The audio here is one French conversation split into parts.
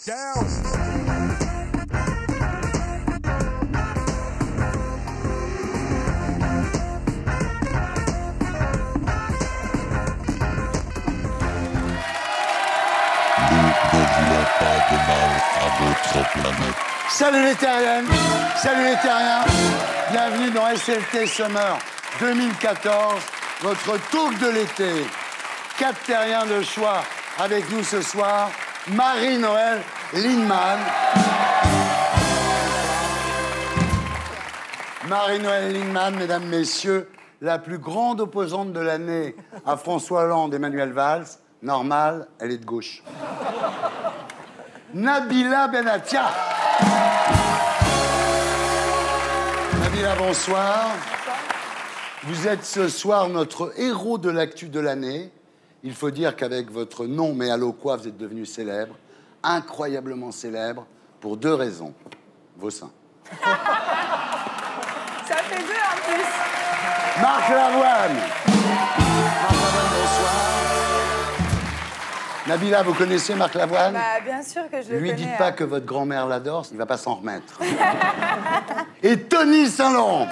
Salut les terriennes, salut les terriens, bienvenue dans SLT Summer 2014, votre talk de l'été. 4 terriens de choix avec nous ce soir, Marie-Noëlle Lindemann. Marie-Noëlle Lindemann, mesdames, messieurs, la plus grande opposante de l'année à François Hollande et Manuel Valls. Normal, elle est de gauche. Nabila Benatia. Nabila, bonsoir. Vous êtes ce soir notre héros de l'actu de l'année. Il faut dire qu'avec votre nom, mais allô quoi, vous êtes devenu célèbre, incroyablement célèbre, pour 2 raisons. Vos seins. Ça fait 2 en plus. Marc Lavoine. Marc Lavoine, bonsoir. Nabila, vous connaissez Marc Lavoine? Bah, bien sûr que je le connais. Lui dites pas que votre grand-mère l'adore, il va pas s'en remettre. Et Tony Saint-Laurent.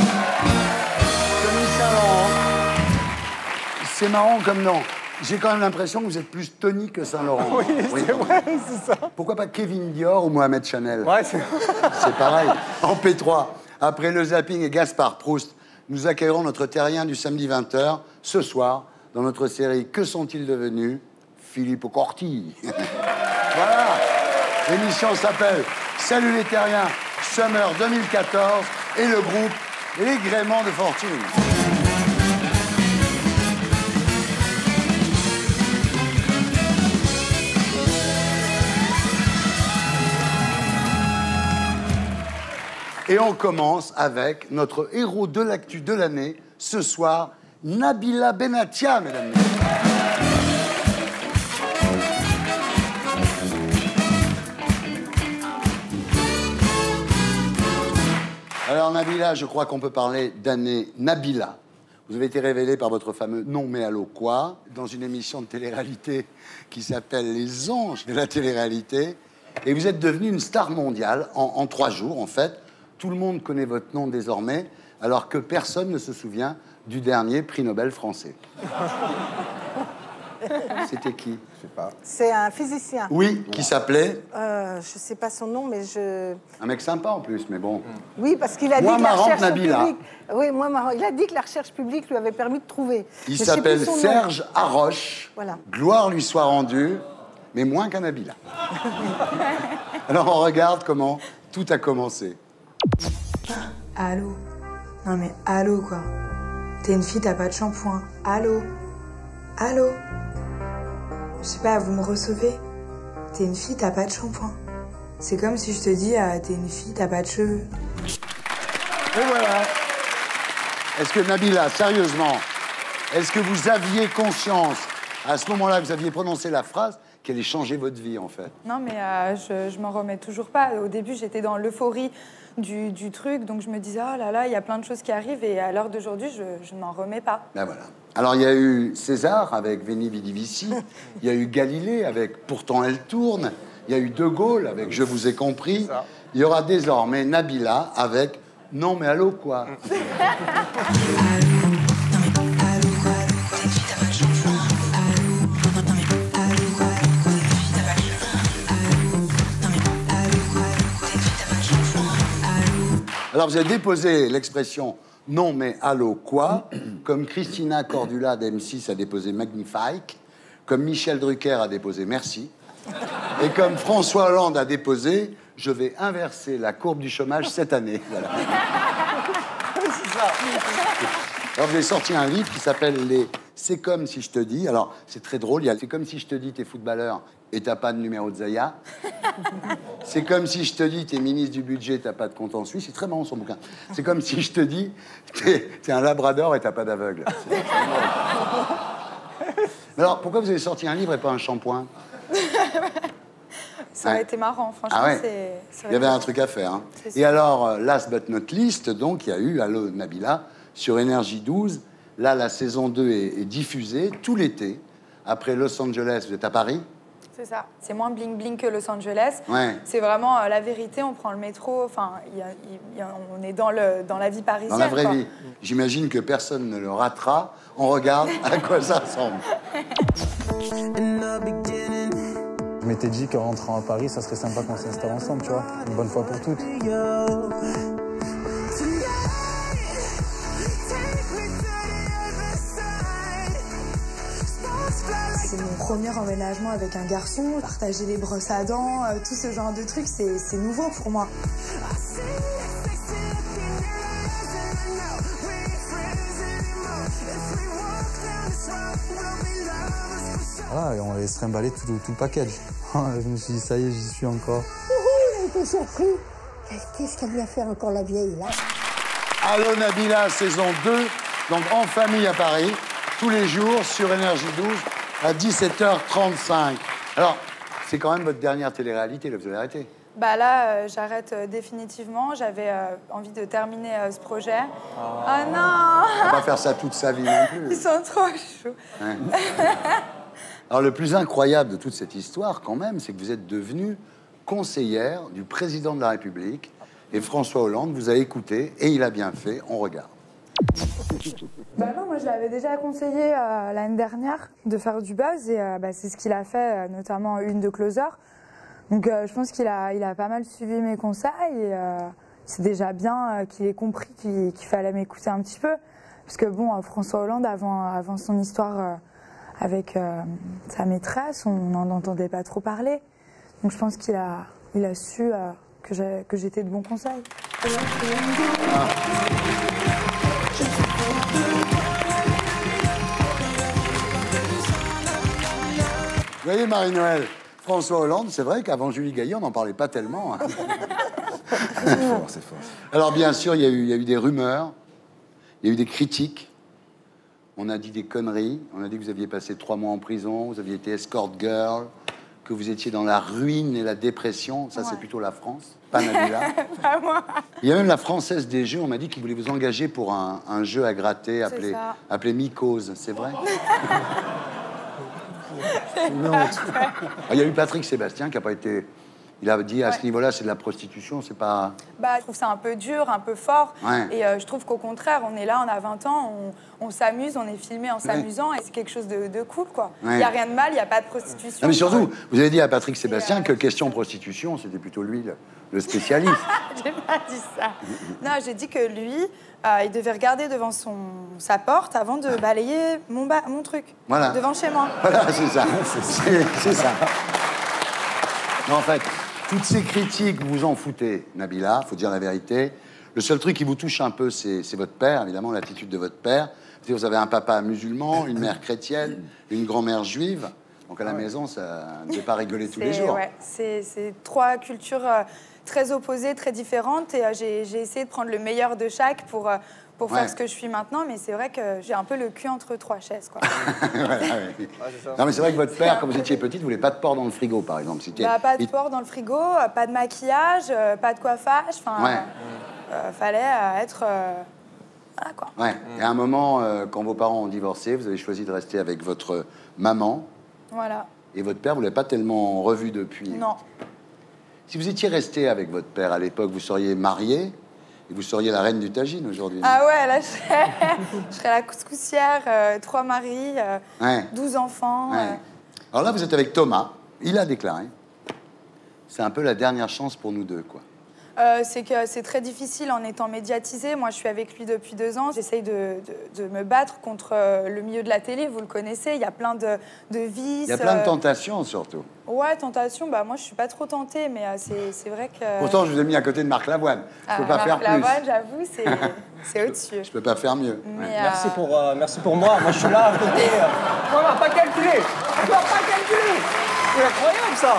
Tony Saint-Laurent. C'est marrant comme nom. J'ai quand même l'impression que vous êtes plus Tony que Saint-Laurent. Oui, c'est vrai, c'est ça. Pourquoi pas Kevin Dior ou Mohamed Chanel? Ouais, c'est... C'est pareil. En P3, après le zapping et Gaspard Proust, nous accueillerons notre terrien du samedi 20h, ce soir, dans notre série Que sont-ils devenus? Philippe Corti. Voilà. L'émission s'appelle Salut les terriens, Summer 2014, et le groupe Les Gréments de Fortune. Et on commence avec notre héros de l'actu de l'année, ce soir, Nabila Benatia, mesdames et messieurs. Alors Nabila, je crois qu'on peut parler d'année Nabila. Vous avez été révélée par votre fameux Non mais allô quoi, dans une émission de télé-réalité qui s'appelle Les Anges de la télé-réalité. Et vous êtes devenue une star mondiale en 3 jours, en fait. Tout le monde connaît votre nom désormais, alors que personne ne se souvient du dernier prix Nobel français. C'était qui? Je sais pas. C'est un physicien. Oui, qui s'appelait? Je sais pas son nom, mais je... Un mec sympa en plus, mais bon. Oui, parce qu'il a dit Moins que la marrant que recherche Nabila. publique... Oui, moins marrant. Il a dit que la recherche publique lui avait permis de trouver. Il Mais je sais s'appelle plus son nom. Serge Haroche. Voilà. Gloire lui soit rendue, mais moins qu'à Nabila. Alors on regarde comment tout a commencé. Allô? Non mais allô quoi. T'es une fille, t'as pas de shampoing. Allô? Allô? Je sais pas, vous me recevez? T'es une fille, t'as pas de shampoing. C'est comme si je te dis, t'es une fille, t'as pas de cheveux. Et voilà. Est-ce que Nabila, sérieusement, est-ce que vous aviez conscience, à ce moment-là, vous aviez prononcé la phrase, qu'elle ait changé votre vie, en fait? Non, mais je m'en remets toujours pas. Au début, j'étais dans l'euphorie du truc, donc je me disais, oh là là, il y a plein de choses qui arrivent, et à l'heure d'aujourd'hui, je n'en remets pas. Ben voilà. Alors, il y a eu César avec Veni Vidi Vici, il y a eu Galilée avec Pourtant elle tourne, il y a eu De Gaulle avec Je vous ai compris, il y aura désormais Nabila avec Non mais allô quoi. Alors, vous avez déposé l'expression « non, mais allô, quoi ?» comme Christina Cordula d'M6 a déposé « magnifique », comme Michel Drucker a déposé « merci », et comme François Hollande a déposé « je vais inverser la courbe du chômage cette année ». Voilà. C'est ça. Alors, vous avez sorti un livre qui s'appelle les « C'est comme si je te dis ». Alors, c'est très drôle. Il y a « C'est comme si je te dis, t'es footballeur et t'as pas de numéro de Zaya ». C'est comme si je te dis, t'es ministre du budget, t'as pas de compte en Suisse. C'est très marrant son bouquin. C'est comme si je te dis, t'es un labrador et t'as pas d'aveugle. Mais alors, pourquoi vous avez sorti un livre et pas un shampoing? Ça aurait été marrant, franchement. Ah ouais. Il y avait un truc à faire. Hein. Et alors, last but not least, donc, il y a eu Allô Nabila sur Énergie 12. Là, la saison 2 est diffusée tout l'été. Après Los Angeles, vous êtes à Paris? C'est ça. C'est moins bling-bling que Los Angeles. Ouais. C'est vraiment la vérité, on prend le métro, enfin, on est dans la vie parisienne. Dans la vraie quoi. vie. J'imagine que personne ne le ratera. On regarde à quoi ça ressemble. Je m'étais dit qu'en rentrant à Paris, ça serait sympa qu'on s'installe ensemble, tu vois. Une bonne fois pour toutes. C'est mon premier emménagement avec un garçon. Partager les brosses à dents, tout ce genre de trucs, c'est nouveau pour moi. Voilà, et on allait se trimballer tout le package. Je me suis dit, ça y est, j'y suis encore. Il a été surpris. Qu'est-ce qu'elle lui a fait encore la vieille, là? Allô Nabila, saison 2, donc en famille à Paris, tous les jours sur Énergie 12 à 17h35. Alors, c'est quand même votre dernière télé-réalité, là, vous avez arrêté. Bah là, j'arrête définitivement. J'avais envie de terminer ce projet. Ah non. On va pas faire ça toute sa vie non plus. Ils sont trop chauds. Ouais. Alors, le plus incroyable de toute cette histoire, quand même, c'est que vous êtes devenue conseillère du président de la République et François Hollande vous a écouté et il a bien fait. On regarde. Bah non, moi je l'avais déjà conseillé l'année dernière de faire du buzz et c'est ce qu'il a fait, notamment une de Closer. Donc je pense qu'il a pas mal suivi mes conseils et c'est déjà bien qu'il ait compris qu'il fallait m'écouter un petit peu. Parce que bon, François Hollande, avant son histoire avec sa maîtresse, on n'en entendait pas trop parler. Donc je pense qu'il a su que j'étais de bons conseils. Vous voyez, Marie-Noël, François Hollande, c'est vrai qu'avant Julie Gaillet, on n'en parlait pas tellement. Hein. C'est fort, c'est fort. Alors, bien sûr, il y a eu des rumeurs, il y a eu des critiques. On a dit des conneries. On a dit que vous aviez passé 3 mois en prison, vous aviez été escort girl, que vous étiez dans la ruine et la dépression. Ça, c'est plutôt la France, pas Nabila. Pas moi. Il y a même la Française des Jeux. On m'a dit qu'il voulait vous engager pour un jeu à gratter appelé Mycose. C'est vrai? Il y a eu Patrick Sébastien qui n'a pas été... Il a dit à ce niveau-là, c'est de la prostitution, c'est pas... Bah, je trouve ça un peu dur, un peu fort. Ouais. Et je trouve qu'au contraire, on est là, on a 20 ans, on s'amuse, on est filmé en s'amusant et c'est quelque chose de cool, quoi. Il Ouais. n'y a rien de mal, il n'y a pas de prostitution. Non, mais surtout, vous avez dit à Patrick Sébastien que question prostitution, c'était plutôt lui le spécialiste. J'ai pas dit ça. Non, j'ai dit que lui, il devait regarder devant sa porte avant de balayer mon truc. Voilà. Devant chez moi. Voilà, c'est ça. C'est ça. Non, en fait, toutes ces critiques, vous vous en foutez, Nabila, faut dire la vérité. Le seul truc qui vous touche un peu, c'est votre père, évidemment, l'attitude de votre père. C'est-à-dire, vous avez un papa musulman, une mère chrétienne, une grand-mère juive. Donc à la maison, ça ne devait pas rigoler tous les jours. Ouais, c'est 3 cultures très opposées, très différentes. Et j'ai essayé de prendre le meilleur de chaque pour faire ce que je suis maintenant. Mais c'est vrai que j'ai un peu le cul entre 3 chaises, quoi. Voilà, oui. Non, mais c'est vrai que votre père, quand vous étiez petite, ne voulait pas de porc dans le frigo, par exemple. Bah, pas de porc dans le frigo, pas de maquillage, pas de coiffage. Enfin, fallait être... voilà, quoi. Ouais. Et à un moment, quand vos parents ont divorcé, vous avez choisi de rester avec votre maman. Voilà. Et votre père, vous ne l'avez pas tellement revu depuis. Non. Si vous étiez resté avec votre père à l'époque, vous seriez mariée et vous seriez la reine du tagine aujourd'hui. Ah ouais, là, je serais la couscoussière, 3 maris, 12 enfants. Ouais. Alors là, vous êtes avec Thomas. Il a déclaré. C'est un peu la dernière chance pour nous deux, quoi. C'est que c'est très difficile en étant médiatisé. Moi, je suis avec lui depuis 2 ans. J'essaye de me battre contre le milieu de la télé. Vous le connaissez, il y a plein de vices. Il y a plein de tentations, surtout. Ouais, tentations. Bah, moi, je suis pas trop tentée, mais c'est vrai que... Pourtant, je vous ai mis à côté de Marc Lavoine. Je peux pas faire plus. Marc Lavoine, j'avoue, c'est au-dessus. Je peux pas faire mieux. Mais, Merci pour moi. Moi, je suis là à côté. On va pas calculer. On va pas calculer. C'est incroyable, ça.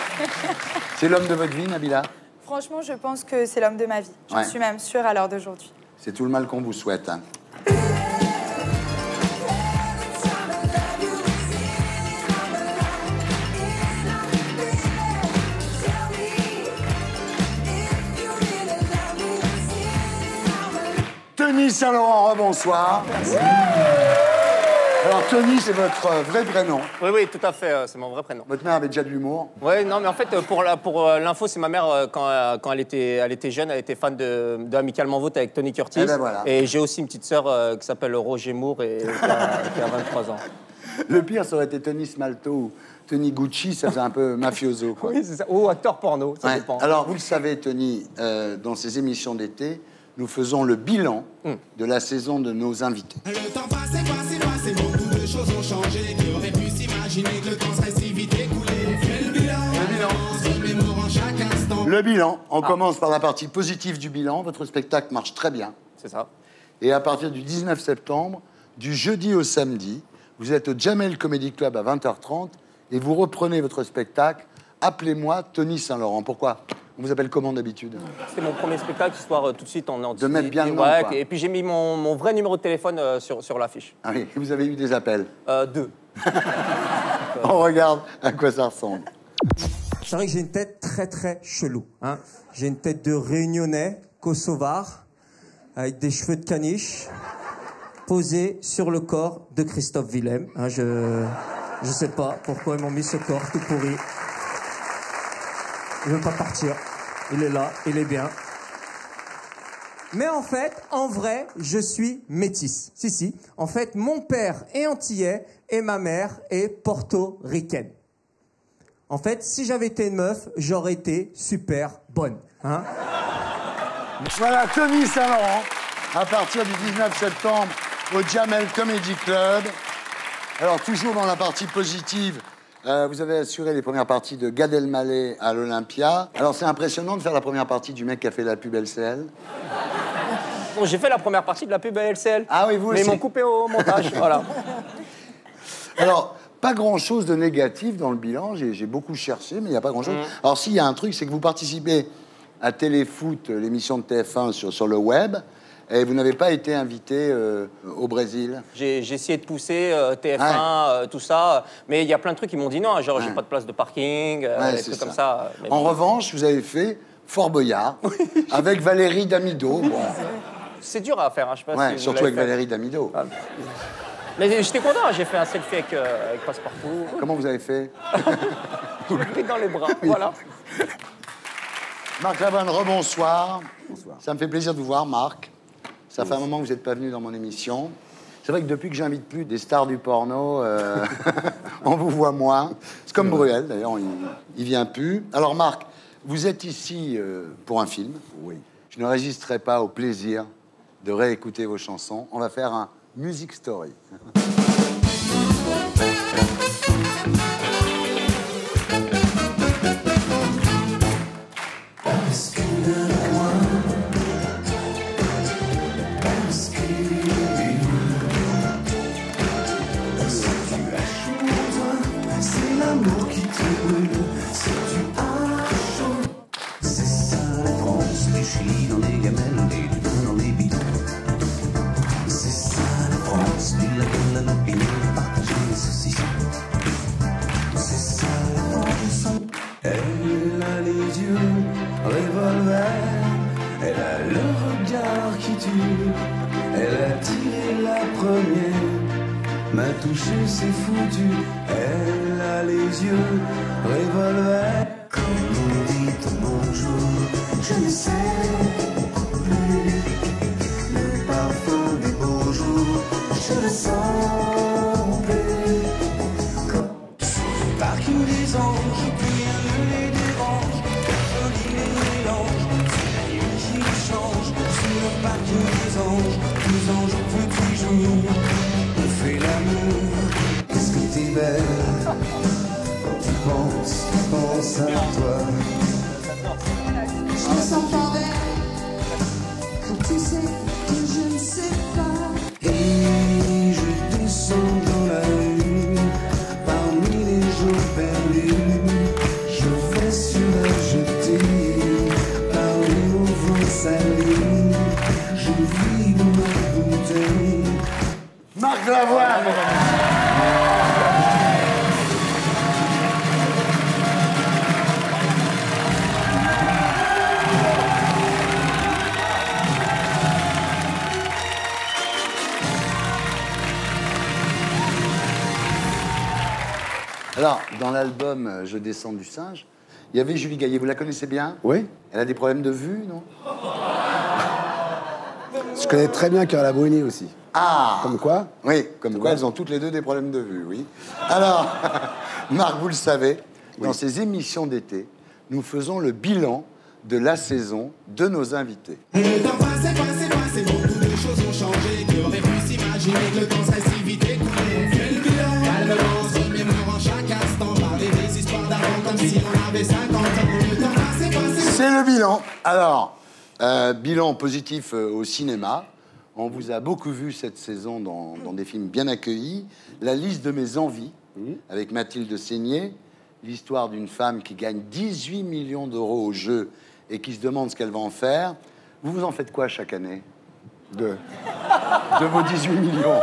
C'est l'homme de votre vie, Nabila? Franchement, je pense que c'est l'homme de ma vie. J'en suis même sûre à l'heure d'aujourd'hui. C'est tout le mal qu'on vous souhaite. Hein. Denis Saint-Laurent, rebonsoir. Alors, Tony, c'est votre vrai prénom. Oui, oui, tout à fait, c'est mon vrai prénom. Votre mère avait déjà de l'humour. Oui, non, mais en fait, pour l'info, c'est ma mère, quand elle était jeune, elle était fan de Amicalement Vôtre avec Tony Curtis. Eh ben voilà. Et j'ai aussi une petite sœur qui s'appelle Roger Moore et qui a 23 ans. Le pire, ça aurait été Tony Smalto ou Tony Gucci, ça faisait un peu mafioso, quoi. Oui, c'est ça. Ou acteur porno, ça dépend. Alors, vous le savez, Tony, dans ces émissions d'été, nous faisons le bilan de la saison de nos invités. Le temps passé, beaucoup de choses ont changé. Qui aurait pu s'imaginer que le temps serait si vite écoulé? Fais le bilan, se remémore en chaque instant. Le bilan, on commence par la partie positive du bilan. Votre spectacle marche très bien. C'est ça. Et à partir du 19 septembre, du jeudi au samedi, vous êtes au Jamel Comedy Club à 20h30 et vous reprenez votre spectacle « Appelez-moi Tony Saint-Laurent ». Pourquoi? On vous appelle comment d'habitude? C'était mon premier spectacle, histoire tout de suite on de mettre bien le nom, ouais, quoi. et puis j'ai mis mon vrai numéro de téléphone sur l'affiche. Ah oui, vous avez eu des appels. 2. On regarde à quoi ça ressemble. C'est vrai que j'ai une tête très chelou. Hein. J'ai une tête de Réunionnais, kosovar, avec des cheveux de caniche, posés sur le corps de Christophe Willem. Hein, je sais pas pourquoi ils m'ont mis ce corps tout pourri. Il veut pas partir. Il est là, il est bien. Mais en fait, en vrai, je suis métisse. Si. En fait, mon père est antillais et ma mère est portoricaine. En fait, si j'avais été une meuf, j'aurais été super bonne. Hein? Voilà, Tony Saint-Laurent, à partir du 19 septembre, au Jamel Comedy Club. Alors, toujours dans la partie positive, vous avez assuré les premières parties de Gad Elmaleh à l'Olympia. Alors, c'est impressionnant de faire la première partie du mec qui a fait la pub LCL. Bon, j'ai fait la première partie de la pub à LCL. Ah oui, vous mais aussi. ils m'ont coupé au montage, voilà. Alors, pas grand-chose de négatif dans le bilan. J'ai beaucoup cherché, mais il n'y a pas grand-chose. Alors, s'il y a un truc, c'est que vous participez à Téléfoot, l'émission de TF1 sur le web, et vous n'avez pas été invité au Brésil. J'ai essayé de pousser TF1, tout ça, mais il y a plein de trucs qui m'ont dit non, genre j'ai pas de place de parking, des trucs comme ça. Mais en revanche, vous avez fait Fort Boyard avec Valérie Damido. Bon. C'est dur à faire, hein, je sais pas si vous surtout l'avez avec fait. Valérie Damido. Ah. Mais j'étais content, j'ai fait un selfie avec Passepartout. Comment vous avez fait? Je l'ai pris dans les bras, voilà. Marc Lavoine, rebonsoir. Bonsoir. Ça me fait plaisir de vous voir, Marc. Ça fait un moment que vous n'êtes pas venu dans mon émission. C'est vrai que depuis que j'invite plus des stars du porno, on vous voit moins. C'est comme Bruel, d'ailleurs, il vient plus. Alors, Marc, vous êtes ici pour un film. Oui. Je ne résisterai pas au plaisir de réécouter vos chansons. On va faire un Music Story. M'a touché, c'est foutu. Elle a les yeux revolver. Quand on dit bonjour, je ne sais plus. Le parfum des beaux jours, je le sens plus. Quand sur le parking des anges, plus rien ne les dérange. Personne les mélange. C'est la nuit qui change. Sur le parking des anges, tous anges au petit jour. On fait l'amour, qu'est-ce que t'es belle. Quand tu penses à toi. Je me sens pas belle quand tu sais que je ne sais pas. Et je descends dans la rue, parmi les jours perdus. Je vais sur la jetée, par les mots vents salés. Je vis dans ma bouteille. Marc Lavoine. Alors, dans l'album Je descends du singe, il y avait Julie Gaillet. Vous la connaissez bien? Oui. Elle a des problèmes de vue, non? Je connais très bien Carla Bruni aussi. Ah! Comme quoi? Oui, comme quoi elles ont toutes les deux des problèmes de vue, oui. Alors, Marc, vous le savez, dans ces émissions d'été, nous faisons le bilan de la saison de nos invités. Le temps passé, beaucoup de choses ont changé. Qui aurait pu s'imaginer que le temps serait si vite écoulé? Fais le bilan, calmement, se remémore en chaque instant. Parler des histoires d'avant comme si on avait 50 ans. Le temps passé. C'est le bilan. Alors, bilan positif au cinéma. On vous a beaucoup vu cette saison dans des films bien accueillis. La liste de mes envies, avec Mathilde Seigné. L'histoire d'une femme qui gagne 18 millions d'euros au jeu et qui se demande ce qu'elle va en faire. Vous en faites quoi chaque année? De vos 18 millions.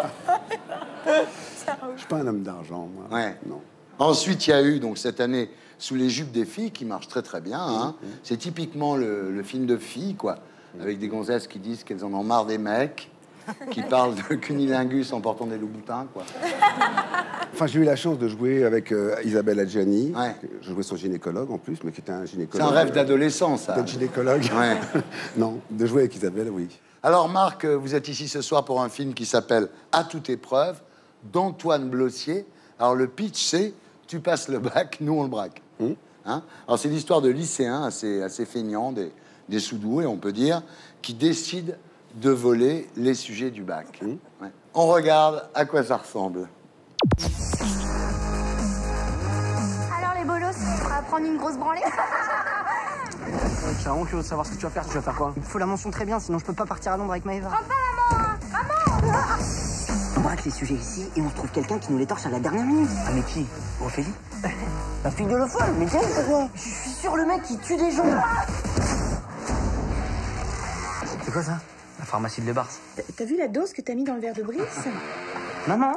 Je suis pas un homme d'argent, moi. Ouais. Non. Ensuite, il y a eu, donc, cette année, Sous les jupes des filles, qui marche très très bien. Hein. C'est typiquement le film de filles, quoi. Avec des gonzesses qui disent qu'elles en ont marre des mecs, qui parlent de cunilingus en portant des loups-boutins, quoi. Enfin, j'ai eu la chance de jouer avec Isabelle Adjani. Ouais. Je jouais son gynécologue en plus, mais qui était un C'est gynécologue. un rêve d'adolescent, ça. D'être gynécologue. Ouais. Non, de jouer avec Isabelle, oui. Alors, Marc, vous êtes ici ce soir pour un film qui s'appelle À toute épreuve, d'Antoine Blossier. Alors, le pitch, c'est tu passes le bac, nous on le braque. Hein? Alors, c'est l'histoire de lycéens assez feignants, des sous-doués, on peut dire, qui décident de voler les sujets du bac. Ouais. On regarde à quoi ça ressemble. Alors les bolos, tu vas prendre une grosse branlée? Je suis vraiment curieux de savoir ce que tu vas faire. Tu vas faire quoi? Il faut la mention très bien, sinon je peux pas partir à Londres avec Maëva. On braque les sujets ici et on se trouve quelqu'un qui nous les torche à la dernière minute. Ah mais qui? Ophélie? La fille de l'Eufol, mais quelle c'est quoi? Je suis sûr le mec qui tue des gens. C'est quoi ça? La pharmacie de Lebars. T'as vu la dose que t'as mis dans le verre de Brice? Maman!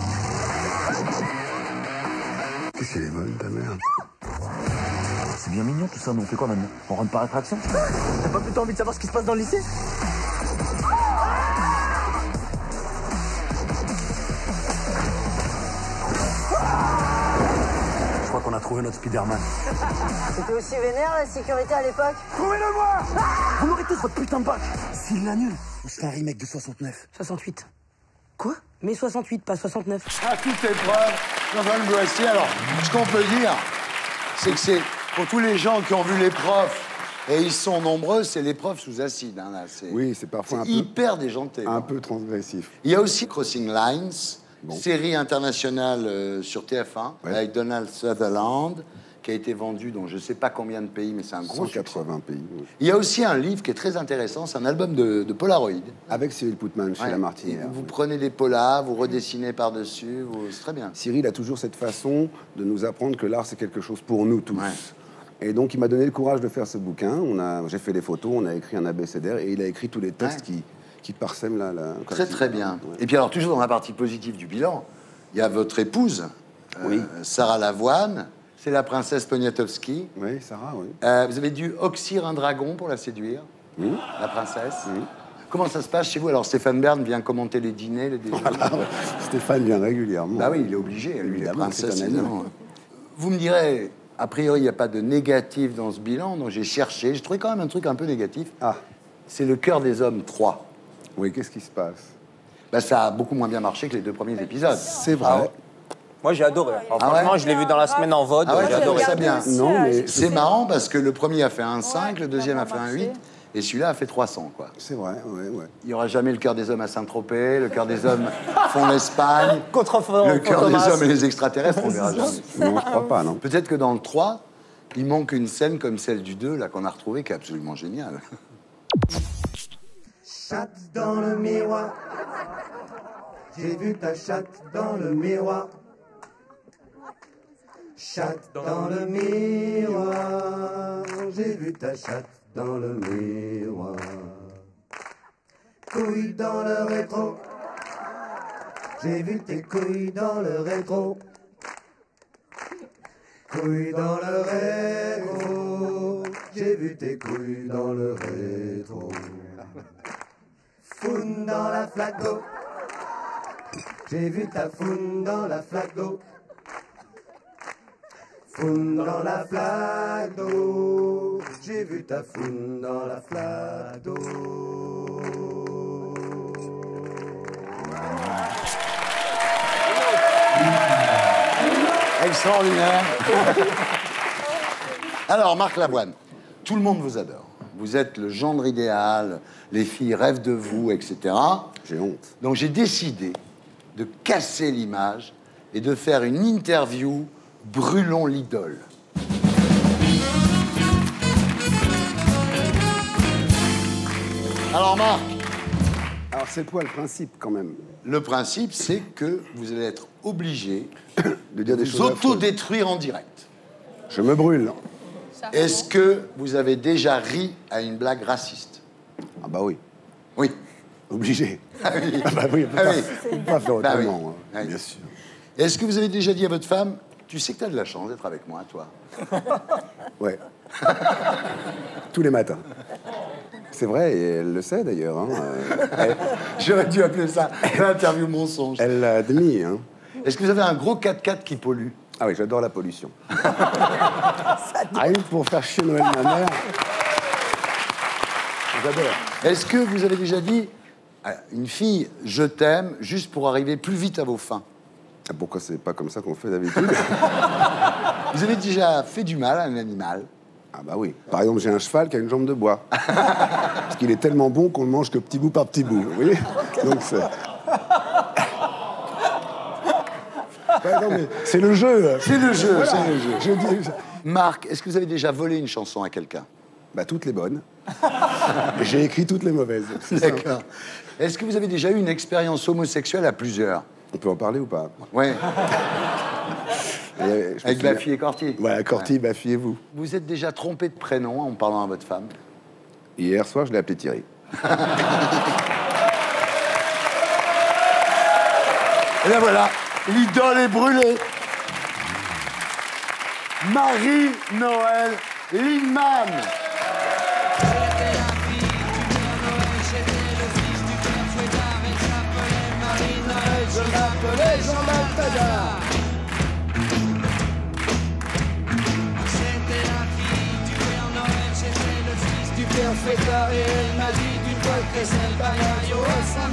Qu'est-ce qu'elle est bonne, ta mère. C'est bien mignon tout ça, mais on fait quoi maintenant? On rentre par attraction? T'as pas plutôt envie de savoir ce qui se passe dans le lycée? Je crois qu'on a trouvé notre Spider-Man. C'était aussi vénère la sécurité à l'époque? Trouvez-le-moi! Vous l'aurez tous votre putain de bac! S'il l'annule, c'est un remake de 69. 68. Quoi? Mais 68, pas 69. À toute épreuve, d'Antoine Blossier. Alors, ce qu'on peut dire, c'est que c'est pour tous les gens qui ont vu les profs, et ils sont nombreux, c'est les profs sous acide. Hein, là. Oui, c'est parfois un peu... hyper déjanté. Un peu transgressif. Il y a aussi Crossing Lines, série internationale sur TF1, avec Donald Sutherland, qui a été vendu dans je ne sais pas combien de pays, mais c'est un gros 180 succès. pays. Oui. Il y a aussi un livre qui est très intéressant, c'est un album de Polaroid. Avec Cyril Poutman, chez La Martinière. Vous prenez des polars, vous redessinez par-dessus, c'est très bien. Cyril a toujours cette façon de nous apprendre que l'art, c'est quelque chose pour nous tous. Et donc, il m'a donné le courage de faire ce bouquin. J'ai fait les photos, on a écrit un abécédaire, et il a écrit tous les textes qui parsèment la Très, très bien. Et puis alors, toujours dans la partie positive du bilan, il y a votre épouse, Sarah Lavoine. C'est la princesse Poniatowski. Oui, Sarah, oui. Vous avez dû oxyre un dragon pour la séduire, la princesse. Comment ça se passe chez vous? Alors, Stéphane Bern vient commenter les dîners, les déjeuners. Voilà, Stéphane vient régulièrement. Bah oui, il est obligé, lui, la princesse, c'est un évidemment. Vous me direz, a priori, il n'y a pas de négatif dans ce bilan, donc j'ai cherché. J'ai trouvé quand même un truc un peu négatif. Ah. C'est Le Cœur des Hommes 3. Oui, qu'est-ce qui se passe? Bah, ça a beaucoup moins bien marché que les 2 premiers épisodes. C'est vrai. Moi, j'ai adoré. Alors, franchement, je l'ai vu dans la semaine en VOD. J'ai adoré ça bien. Non, mais c'est marrant parce que le premier a fait un 5, le deuxième a fait un 8, et celui-là a fait 300, quoi. C'est vrai, ouais. Il n'y aura jamais Le Cœur des Hommes à Saint-Tropez, Le Cœur des Hommes font l'Espagne, Le Cœur des Hommes et les extraterrestres, on verra jamais. Non, je crois pas, non. Peut-être que dans le 3, il manque une scène comme celle du 2, là, qu'on a retrouvée, qui est absolument géniale. Chatte dans le miroir, j'ai vu ta chatte dans le miroir. Chatte dans le miroir, j'ai vu ta chatte dans le miroir. Couilles dans le rétro, j'ai vu tes couilles dans le rétro. Couilles dans le rétro, j'ai vu tes couilles dans le rétro. Foune dans la flaque d'eau, j'ai vu ta foune dans la flaque d'eau. Foune dans la flaque d'eau, j'ai vu ta foune dans la flaque d'eau. Extraordinaire. Alors, Marc Lavoine, tout le monde vous adore. Vous êtes le gendre idéal, les filles rêvent de vous, etc. J'ai honte. Donc j'ai décidé de casser l'image et de faire une interview Brûlons l'idole. Alors Marc. Alors c'est quoi le principe quand même? Le principe, c'est que vous allez être obligé de dire des vous choses autodétruire en direct. Je me brûle. Est-ce que vous avez déjà ri à une blague raciste? Ah bah oui. Oui. Obligé. Ah oui. Ah bah oui, on peut pas faire Bah oui. autrement, hein, Oui. bien sûr. Est-ce que vous avez déjà dit à votre femme, tu sais que tu as de la chance d'être avec moi, toi? Ouais. Tous les matins. C'est vrai, et elle le sait d'ailleurs. Hein. J'aurais dû appeler ça l'interview mensonge. Elle l'a admis. Hein. Est-ce que vous avez un gros 4x4 qui pollue? Ah oui, j'adore la pollution. Rien que pour faire chier Noël ma mère. J'adore. Est-ce que vous avez déjà dit à une fille, je t'aime, juste pour arriver plus vite à vos fins? Ah, pourquoi c'est pas comme ça qu'on fait d'habitude? Vous avez déjà fait du mal à un animal? Ah bah oui. Par exemple, j'ai un cheval qui a une jambe de bois. Parce qu'il est tellement bon qu'on le mange que petit bout par petit bout. Vous voyez? Donc c'est... Ouais, non, mais c'est le jeu. C'est le jeu, Voilà. c'est le jeu. Je dis... Marc, est-ce que vous avez déjà volé une chanson à quelqu'un? Bah, toutes les bonnes. Et j'ai écrit toutes les mauvaises. D'accord. Est-ce que vous avez déjà eu une expérience homosexuelle à plusieurs? On peut en parler ou pas? Ouais. Avec souviens... Baffy et Corty? Voilà, Corty, Baffy et vous. Vous êtes déjà trompé de prénom en parlant à votre femme? Hier soir, je l'ai appelé Thierry. Et bien voilà, l'idole est brûlée. Marie-Noël Lindemann. Je m'appelais Jean Balthazar. C'était la fille du Père Noël, c'était le fils du Père Fouettard. Et elle m'a dit d'une voix très sympa, Saint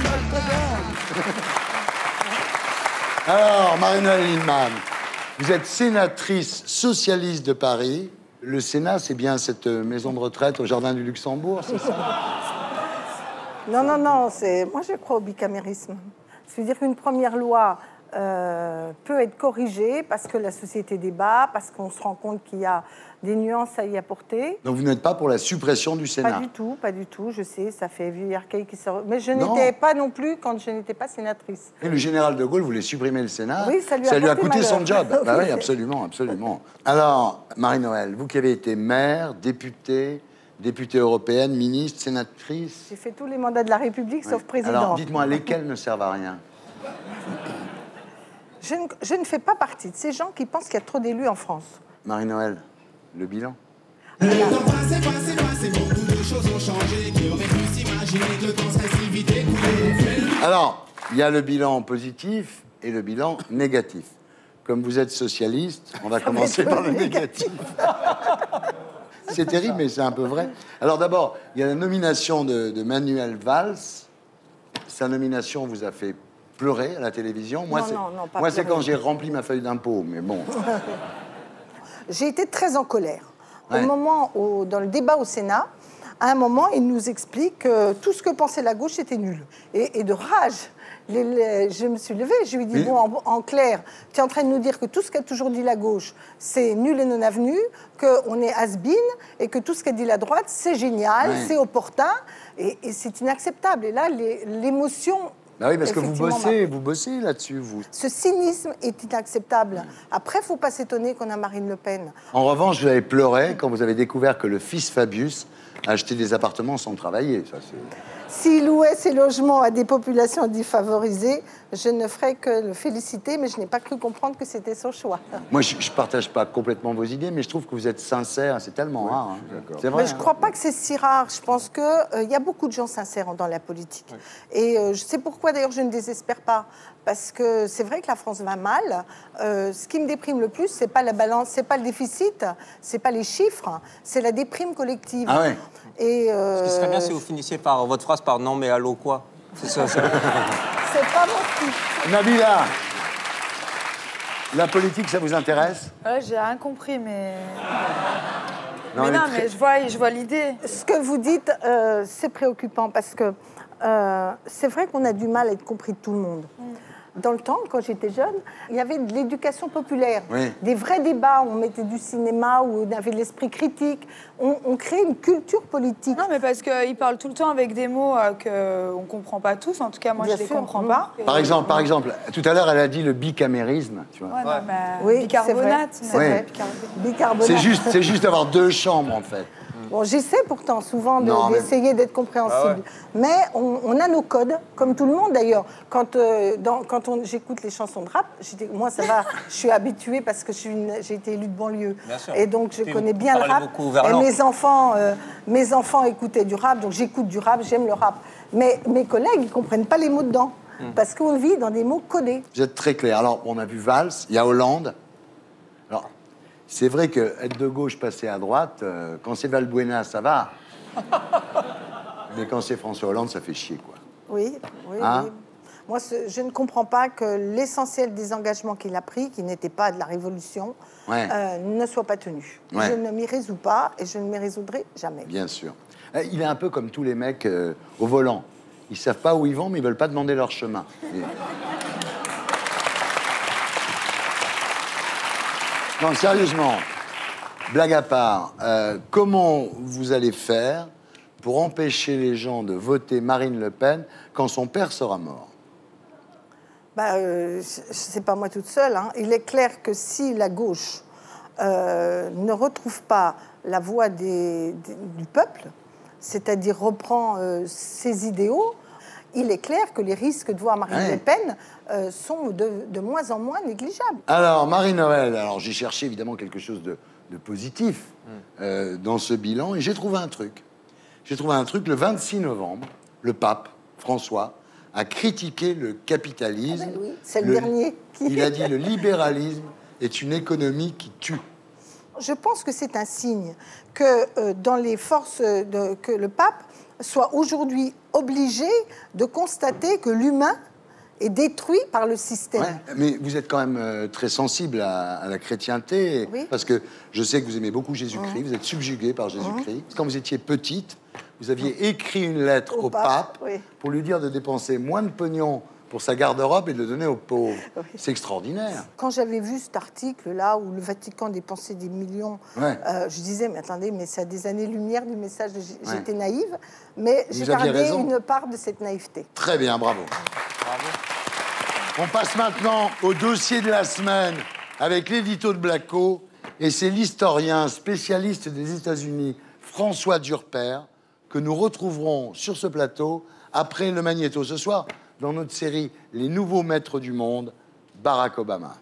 Balthazar. Alors, Marie-Noël Lindemann, vous êtes sénatrice socialiste de Paris. Le Sénat, c'est bien cette maison de retraite au Jardin du Luxembourg, c'est ça? Non, non, non, moi je crois au bicamérisme. C'est-à-dire qu'une première loi peut être corrigée parce que la société débat, parce qu'on se rend compte qu'il y a des nuances à y apporter. Donc vous n'êtes pas pour la suppression du Sénat? Pas du tout, pas du tout. Je sais, ça fait vieux archaïque qui sort. Mais je n'étais pas non plus quand je n'étais pas sénatrice. Et le général de Gaulle voulait supprimer le Sénat. Oui, ça lui a coûté son job. Oui, Bah oui, absolument, absolument. Alors, Marie-Noël, vous qui avez été maire, députée européenne, ministre, sénatrice... J'ai fait tous les mandats de la République, sauf président. Alors, dites-moi, lesquels ne servent à rien? Je ne fais pas partie de ces gens qui pensent qu'il y a trop d'élus en France. Marie-Noël, le bilan? Le temps passé, beaucoup de choses ont changé. Qui aurait pu s'imaginer que le temps serait si vite écoulé? Alors, il y a le bilan positif et le bilan négatif. Comme vous êtes socialiste, on va commencer par le négatif. C'est terrible, mais c'est un peu vrai. Alors d'abord, il y a la nomination de Manuel Valls. Sa nomination vous a fait pleurer à la télévision. Moi, c'est quand j'ai rempli ma feuille d'impôt, mais bon. J'ai été très en colère. Ouais. Au moment dans le débat au Sénat, à un moment, il nous explique que tout ce que pensait la gauche était nul. Et de rage, je me suis levée, je lui ai dit, bon, en clair, tu es en train de nous dire que tout ce qu'a toujours dit la gauche, c'est nul et non avenu, qu'on est has-been, et que tout ce qu'a dit la droite, c'est génial, c'est opportun, et c'est inacceptable. Et là, l'émotion... Bah oui, parce que vous bossez là-dessus, vous. Ce cynisme est inacceptable. Après, il ne faut pas s'étonner qu'on a Marine Le Pen. En revanche, vous avez pleuré quand vous avez découvert que le fils Fabius a acheté des appartements sans travailler. Ça, s'il louait ses logements à des populations défavorisées, je ne ferai que le féliciter, mais je n'ai pas cru comprendre que c'était son choix. Moi, je ne partage pas complètement vos idées, mais je trouve que vous êtes sincère. C'est tellement rare. Hein. C'est vrai. Mais je ne crois pas que c'est si rare. Je pense qu'il y a beaucoup de gens sincères dans la politique. Ouais. Et je sais pourquoi, d'ailleurs, je ne désespère pas. Parce que c'est vrai que la France va mal. Ce qui me déprime le plus, c'est pas la balance, c'est pas le déficit, c'est pas les chiffres, c'est la déprime collective. Ah ouais. Et ce qui serait bien si vous finissiez par votre phrase par non mais allô quoi. C'est ça. C'est pas mon truc. Nabila, la politique, ça vous intéresse? J'ai rien compris, mais. Non, mais je vois l'idée. Ce que vous dites, c'est préoccupant parce que c'est vrai qu'on a du mal à être compris de tout le monde. Dans le temps, quand j'étais jeune, il y avait de l'éducation populaire, des vrais débats, on mettait du cinéma, où on avait de l'esprit critique, on créait une culture politique. Non, mais parce qu'ils parlent tout le temps avec des mots qu'on ne comprend pas tous, en tout cas moi je ne les comprends pas. Par exemple, tout à l'heure elle a dit le bicamérisme, tu vois. Oui, bicarbonate. C'est vrai. Bicarbonate. C'est juste d'avoir 2 chambres en fait. Bon, j'essaie pourtant souvent d'essayer d'être compréhensible. Mais on a nos codes, comme tout le monde d'ailleurs. Quand j'écoute les chansons de rap, moi ça va, je suis habituée parce que j'ai été élue de banlieue. Et donc je connais bien le rap. Et mes enfants écoutaient du rap, donc j'écoute du rap, j'aime le rap. Mais mes collègues, ils ne comprennent pas les mots dedans. Parce qu'on vit dans des mots codés. Vous êtes très clair. Alors, on a vu Valls, il y a Hollande. Alors, c'est vrai que être de gauche, passer à droite, quand c'est Valbuena, ça va. Mais quand c'est François Hollande, ça fait chier, quoi. Oui. Moi, je ne comprends pas que l'essentiel des engagements qu'il a pris, qui n'étaient pas de la Révolution, ne soit pas tenu. Je ne m'y résous pas et je ne m'y résoudrai jamais. Bien sûr. Il est un peu comme tous les mecs au volant. Ils ne savent pas où ils vont, mais ils ne veulent pas demander leur chemin. Non, sérieusement, blague à part, comment vous allez faire pour empêcher les gens de voter Marine Le Pen quand son père sera mort? C'est pas moi toute seule. Hein. Il est clair que si la gauche ne retrouve pas la voix du peuple, c'est-à-dire reprend ses idéaux, il est clair que les risques de voir Marine Le Pen sont de moins en moins négligeables. Alors, Marie-Noël, j'ai cherché évidemment quelque chose de positif dans ce bilan, et j'ai trouvé un truc. Le 26 novembre, le pape François a critiqué le capitalisme. Ah ben oui, c'est le dernier. Il a dit le libéralisme est une économie qui tue. Je pense que c'est un signe que dans les forces que le pape soit aujourd'hui obligé de constater que l'humain est détruit par le système. Mais vous êtes quand même très sensible à la chrétienté, parce que je sais que vous aimez beaucoup Jésus-Christ, vous êtes subjugué par Jésus-Christ. Quand vous étiez petite, vous aviez écrit une lettre au pape pour lui dire de dépenser moins de pognon pour sa garde-robe et de le donner aux pauvres. C'est extraordinaire. Quand j'avais vu cet article-là, où le Vatican dépensait des millions, je disais, mais attendez, mais c'est à des années-lumière du message de... J'étais naïve, mais j'ai gardé une part de cette naïveté. Très bien, bravo. On passe maintenant au dossier de la semaine avec l'édito de Blacko, et c'est l'historien spécialiste des États-Unis, François Durper, que nous retrouverons sur ce plateau après le Magnéto. Ce soir, dans notre série Les nouveaux maîtres du monde, Barack Obama.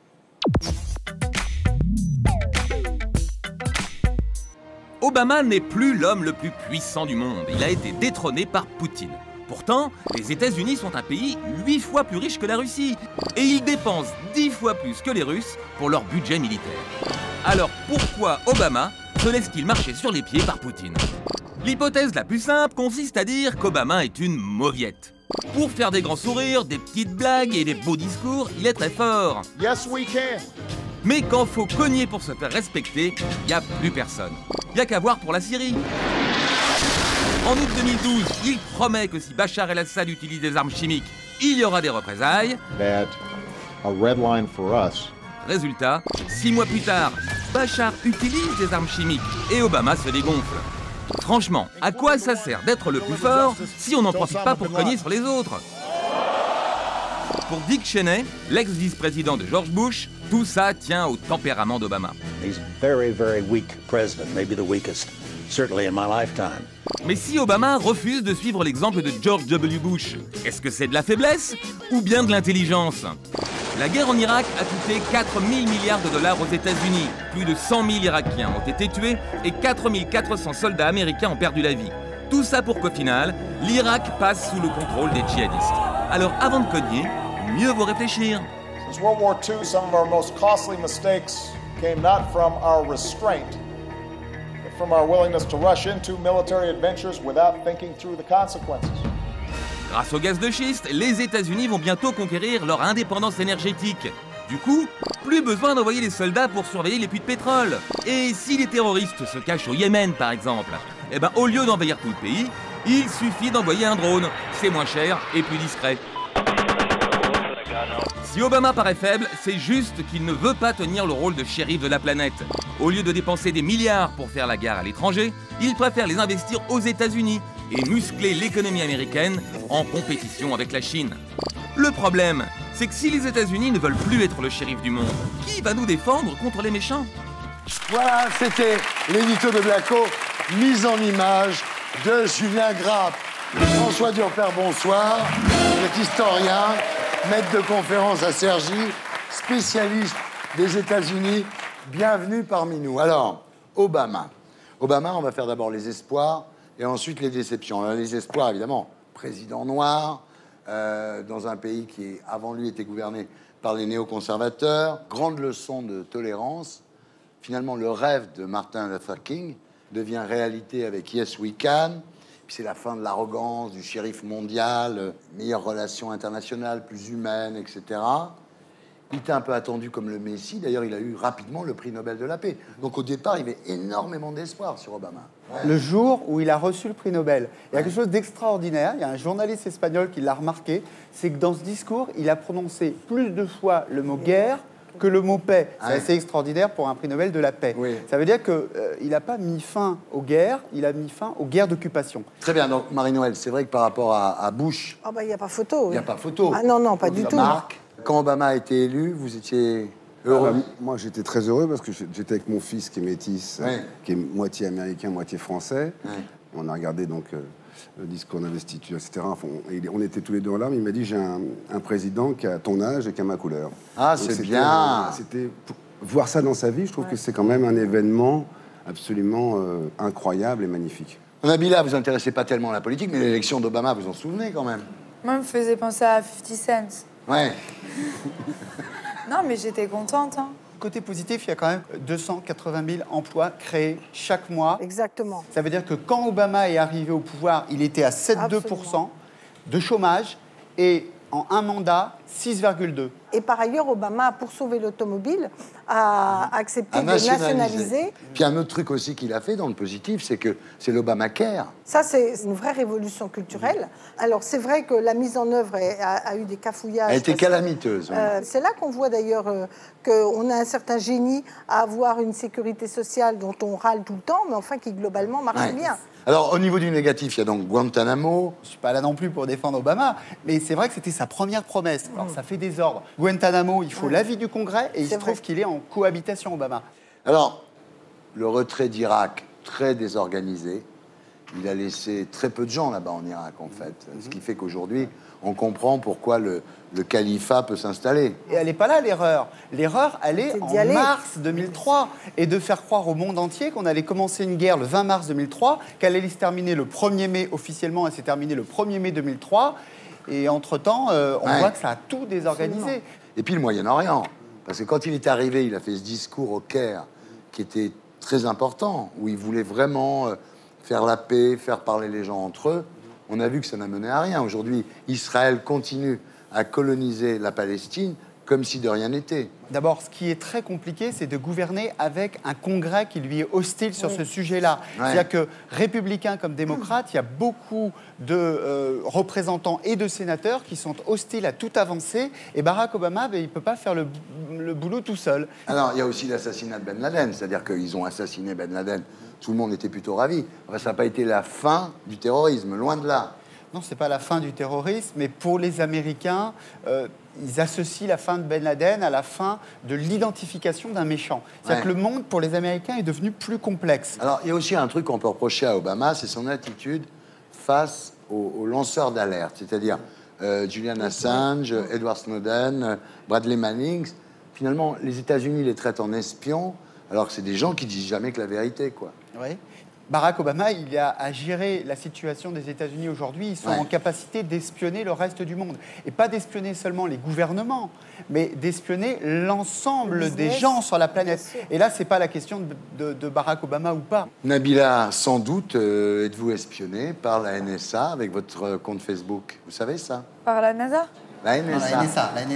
Obama n'est plus l'homme le plus puissant du monde. Il a été détrôné par Poutine. Pourtant, les États-Unis sont un pays 8 fois plus riche que la Russie. Et ils dépensent 10 fois plus que les Russes pour leur budget militaire. Alors pourquoi Obama se laisse-t-il marcher sur les pieds par Poutine? L'hypothèse la plus simple consiste à dire qu'Obama est une mauviette. Pour faire des grands sourires, des petites blagues et des beaux discours, il est très fort. Yes, we can. Mais quand faut cogner pour se faire respecter, il n'y a plus personne. Il n'y a qu'à voir pour la Syrie. En août 2012, il promet que si Bachar el-Assad utilise des armes chimiques, il y aura des représailles. That a red line for us. Résultat, 6 mois plus tard, Bachar utilise des armes chimiques et Obama se dégonfle. Franchement, à quoi ça sert d'être le plus fort si on n'en profite pas pour cogner sur les autres? Pour Dick Cheney, l'ex-vice-président de George Bush, tout ça tient au tempérament d'Obama. He's a very, very weak president, maybe the weakest, certainly in my lifetime. Mais si Obama refuse de suivre l'exemple de George W. Bush, est-ce que c'est de la faiblesse ou bien de l'intelligence? La guerre en Irak a coûté 4 000 milliards de dollars aux États-Unis. Plus de 100 000 Irakiens ont été tués et 4 400 soldats américains ont perdu la vie. Tout ça pour qu'au final, l'Irak passe sous le contrôle des djihadistes. Alors avant de cogner, mieux vaut réfléchir. Since World War II, some of our most costly mistakes came not from our restraint, but from our willingness to rush into military adventures without thinking through the consequences. Grâce au gaz de schiste, les États-Unis vont bientôt conquérir leur indépendance énergétique. Du coup, plus besoin d'envoyer les soldats pour surveiller les puits de pétrole. Et si les terroristes se cachent au Yémen, par exemple, eh ben, au lieu d'envahir tout le pays, il suffit d'envoyer un drone. C'est moins cher et plus discret. Si Obama paraît faible, c'est juste qu'il ne veut pas tenir le rôle de shérif de la planète. Au lieu de dépenser des milliards pour faire la guerre à l'étranger, il préfère les investir aux États-Unis et muscler l'économie américaine en compétition avec la Chine. Le problème, c'est que si les États-Unis ne veulent plus être le shérif du monde, qui va nous défendre contre les méchants? Voilà, c'était l'édito de Blacko, mise en image de Julien Grappe. François Durper, bonsoir. Vous êtes historien, maître de conférence à Cergy, spécialiste des États-Unis. Bienvenue parmi nous. Alors, Obama. Obama, on va faire d'abord les espoirs et ensuite les déceptions. Alors, les espoirs, évidemment, président noir, dans un pays qui, avant lui, était gouverné par les néoconservateurs. Grande leçon de tolérance. Finalement, le rêve de Martin Luther King devient réalité avec Yes We Can. Puis c'est la fin de l'arrogance, du shérif mondial, meilleure relation internationale, plus humaine, etc. Il était un peu attendu comme le Messie. D'ailleurs, il a eu rapidement le prix Nobel de la paix. Donc au départ, il y avait énormément d'espoir sur Obama. Le jour où il a reçu le prix Nobel, il y a quelque chose d'extraordinaire. Il y a un journaliste espagnol qui l'a remarqué. C'est que dans ce discours, il a prononcé plus de fois le mot guerre que le mot paix. C'est assez extraordinaire pour un prix Nobel de la paix. Oui. Ça veut dire qu'il n'a pas mis fin aux guerres, il a mis fin aux guerres d'occupation. Très bien, donc Marie-Noël, c'est vrai que par rapport à Bush... Ah bah il n'y a pas photo. Il n'y a pas photo. Ah non, non, pas du tout. Marc, quand Obama a été élu, vous étiez heureux? Moi, j'étais très heureux parce que j'étais avec mon fils qui est métis, qui est moitié américain, moitié français. On a regardé donc... le discours d'investiture, etc. Enfin, on était tous les deux en larmes. Il m'a dit, j'ai un président qui a ton âge et qui a ma couleur. Ah, c'est bien. C'était voir ça dans sa vie, je trouve que c'est quand même un événement absolument incroyable et magnifique. Nabila, vous vous intéressez pas tellement à la politique, mais l'élection d'Obama, vous en souvenez quand même? Moi, me faisait penser à 50 Cent. Ouais. Non, mais j'étais contente. Hein. Côté positif, il y a quand même 280 000 emplois créés chaque mois. Exactement. Ça veut dire que quand Obama est arrivé au pouvoir, il était à 7,2% de chômage et en un mandat, 6,2%. Et par ailleurs, Obama, pour sauver l'automobile, a accepté de nationaliser. Puis un autre truc aussi qu'il a fait dans le positif, c'est que c'est l'Obamacare. Ça, c'est une vraie révolution culturelle. Alors, c'est vrai que la mise en œuvre a eu des cafouillages. Elle a été calamiteuse. C'est là qu'on voit d'ailleurs qu'on a un certain génie à avoir une sécurité sociale dont on râle tout le temps, mais enfin qui globalement marche bien. Alors, au niveau du négatif, il y a donc Guantanamo. Je ne suis pas là non plus pour défendre Obama, mais c'est vrai que c'était sa première promesse. Alors, ça fait des ordres. Guantanamo, il faut l'avis du Congrès, et il se trouve qu'il est en cohabitation, Obama. Alors, le retrait d'Irak, très désorganisé. Il a laissé très peu de gens là-bas en Irak, en fait. Ce qui fait qu'aujourd'hui, on comprend pourquoi le califat peut s'installer. Et elle n'est pas là, l'erreur. L'erreur, elle est en mars 2003. Et de faire croire au monde entier qu'on allait commencer une guerre le 20 mars 2003, qu'elle allait se terminer le 1er mai officiellement, elle s'est terminée le 1er mai 2003. Et entre-temps, on voit que ça a tout désorganisé. Absolument. Et puis le Moyen-Orient. Parce que quand il est arrivé, il a fait ce discours au Caire qui était très important, où il voulait vraiment faire la paix, faire parler les gens entre eux. On a vu que ça n'a mené à rien. Aujourd'hui, Israël continue à coloniser la Palestine comme si de rien n'était. D'abord, ce qui est très compliqué, c'est de gouverner avec un Congrès qui lui est hostile sur ce sujet-là. C'est-à-dire que, républicains comme démocrates, il y a beaucoup de représentants et de sénateurs qui sont hostiles à toute avancée. Et Barack Obama, il ne peut pas faire le boulot tout seul. Alors, il y a aussi l'assassinat de Ben Laden. C'est-à-dire qu'ils ont assassiné Ben Laden. Tout le monde était plutôt ravi. Enfin, ça n'a pas été la fin du terrorisme, loin de là. Non, ce n'est pas la fin du terrorisme, mais pour les Américains, ils associent la fin de Ben Laden à la fin de l'identification d'un méchant. C'est-à-dire que le monde, pour les Américains, est devenu plus complexe. Alors, il y a aussi un truc qu'on peut reprocher à Obama, c'est son attitude face aux lanceurs d'alerte, c'est-à-dire Julian Assange, Edward Snowden, Bradley Manning. Finalement, les États-Unis les traitent en espions, alors que c'est des gens qui disent jamais que la vérité, quoi. Oui. Barack Obama, il a à gérer la situation des États-Unis aujourd'hui. Ils sont en capacité d'espionner le reste du monde. Et pas d'espionner seulement les gouvernements, mais d'espionner l'ensemble des gens sur la planète. Et là, c'est pas la question de Barack Obama ou pas. Nabila, sans doute, êtes-vous espionné par la NSA avec votre compte Facebook? Vous savez ça? Par la NASA? La NSA. Non, la NSA. La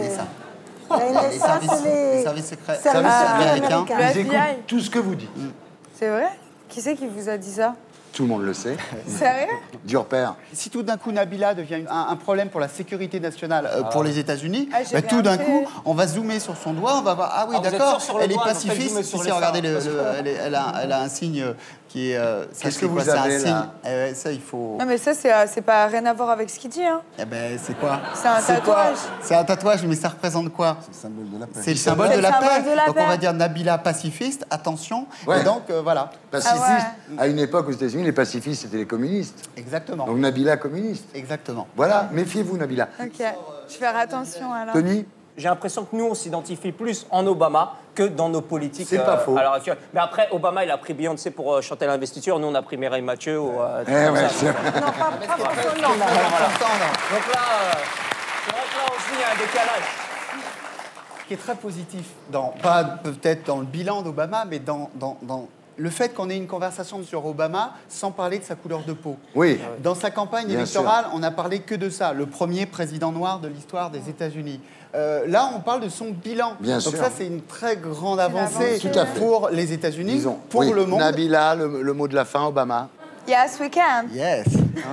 NSA, c'est les services secrets américains. Ils Le écoutent FBI. tout ce que vous dites. C'est vrai? Qui c'est qui vous a dit ça? Tout le monde le sait. Sérieux? Dur père. Si tout d'un coup Nabila devient un problème pour la sécrété nationale pour les États-Unis, j'ai tout d'un rien coup, fait. on va zoomer sur son doigt, on va voir, ah oui, vous êtes d'accord, sûr sur le elle est doigt, vous faites pacifiste. zoomer sur Si, les regardez, phares. elle a un signe qui est... Qu'est-ce que vous avez là? Ça, il faut... Non mais ça c'est pas rien à voir avec ce qu'il dit hein. Eh ben, c'est quoi? C'est un tatouage. C'est un tatouage, mais ça représente quoi? C'est le symbole de la paix. C'est le symbole de la symbole paix. de la Donc paix. on va dire Nabila pacifiste, attention. Ouais. Et donc, voilà. Pacifiste. Ah ouais. À une époque, aux États-Unis, les pacifistes, c'était les communistes. Exactement. Donc Nabila, communiste. Exactement. Voilà, méfiez-vous, Nabila. Ok. Je vais faire attention alors. Tony? J'ai l'impression que nous, on s'identifie plus en Obama que dans nos politiques. C'est pas faux. À l'heure actuelle. Mais après, Obama, il a pris Beyoncé pour chanter l'investiture. Nous, on a pris Mireille Mathieu. Ou, Eh ouais, c'est vrai. Non, pas forcément. Donc là, c'est vrai que là aussi, il y a un décalage. Ce qui est très positif, pas peut-être dans le bilan d'Obama, mais dans le fait qu'on ait une conversation sur Obama sans parler de sa couleur de peau. Oui. Dans sa campagne Bien électorale, on n'a parlé que de ça, le premier président noir de l'histoire des États-Unis. Là, on parle de son bilan. Bien Donc sûr. ça, c'est une très grande avancée Tout à fait. pour les États-Unis, Disons. pour Oui. le monde. Nabila, le mot de la fin, Obama. Yes, we can. Yes.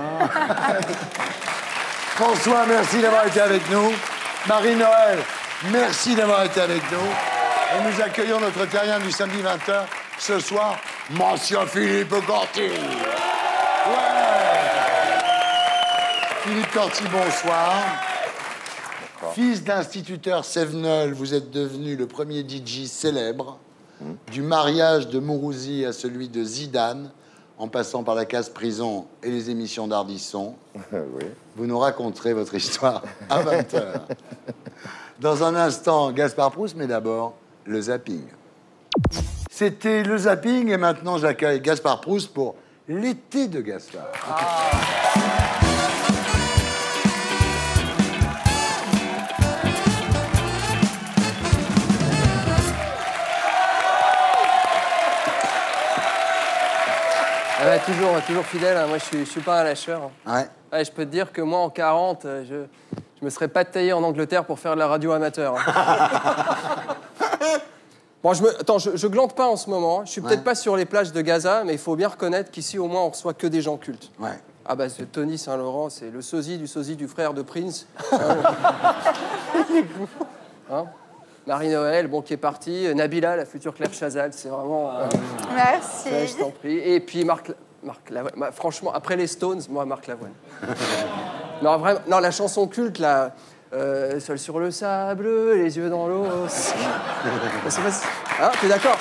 François, merci d'avoir été avec nous. Marie-Noël, merci d'avoir été avec nous. Et nous accueillons notre terrien du samedi 20h. Ce soir, Monsieur Philippe Corti. Ouais. Philippe Corti, bonsoir. Fils d'instituteur Sévenol, vous êtes devenu le premier DJ célèbre. Du mariage de Mourouzi à celui de Zidane, en passant par la case prison et les émissions d'Ardisson. Oui. Vous nous raconterez votre histoire à 20h. Dans un instant, Gaspard Proust, mais d'abord, le zapping. C'était le zapping et maintenant j'accueille Gaspard Proust pour l'été de Gaspard. Toujours fidèle, hein. Moi je suis pas un lâcheur. Ouais. Ouais, je peux te dire que moi en 40, je me serais pas taillé en Angleterre pour faire de la radio amateur. Hein. Bon, je glande pas en ce moment. Je suis peut-être pas sur les plages de Gaza, mais il faut bien reconnaître qu'ici au moins on reçoit que des gens cultes. Ouais. Ah bah c'est Tony Saint-Laurent, c'est le sosie du frère de Prince. Hein, Marie-Noël, bon, qui est partie. Nabila, la future Claire Chazal, c'est vraiment... Merci. Ouais, je t'en prie. Et puis Marc Lavoine. Bah, franchement, après les Stones, moi, Marc Lavoine. Non, vraiment, non, la chanson culte, là, Seul sur le sable, les yeux dans l'eau. C'est pas... Hein, t'es d'accord?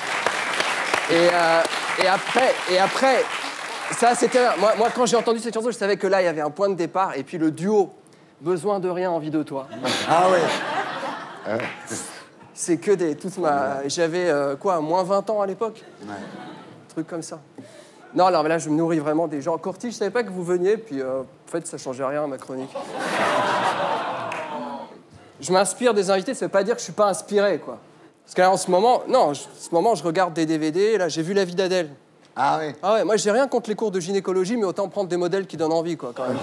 Et après, ça, c'était... Moi, quand j'ai entendu cette chanson, je savais que là, il y avait un point de départ. Et puis le duo, Besoin de rien, envie de toi. Ah ouais. C'est que des... J'avais, moins 20 ans à l'époque? Ouais. Un truc comme ça. Non, alors là, je me nourris vraiment des gens. Corti, je savais pas que vous veniez, puis en fait, ça changeait rien à ma chronique. Je m'inspire des invités, ça veut pas dire que je suis pas inspiré, quoi. Parce que là, en ce moment, je regarde des DVD, là, j'ai vu La vie d'Adèle. Ah oui. Ah ouais, moi, j'ai rien contre les cours de gynécologie, mais autant prendre des modèles qui donnent envie, quoi, quand même.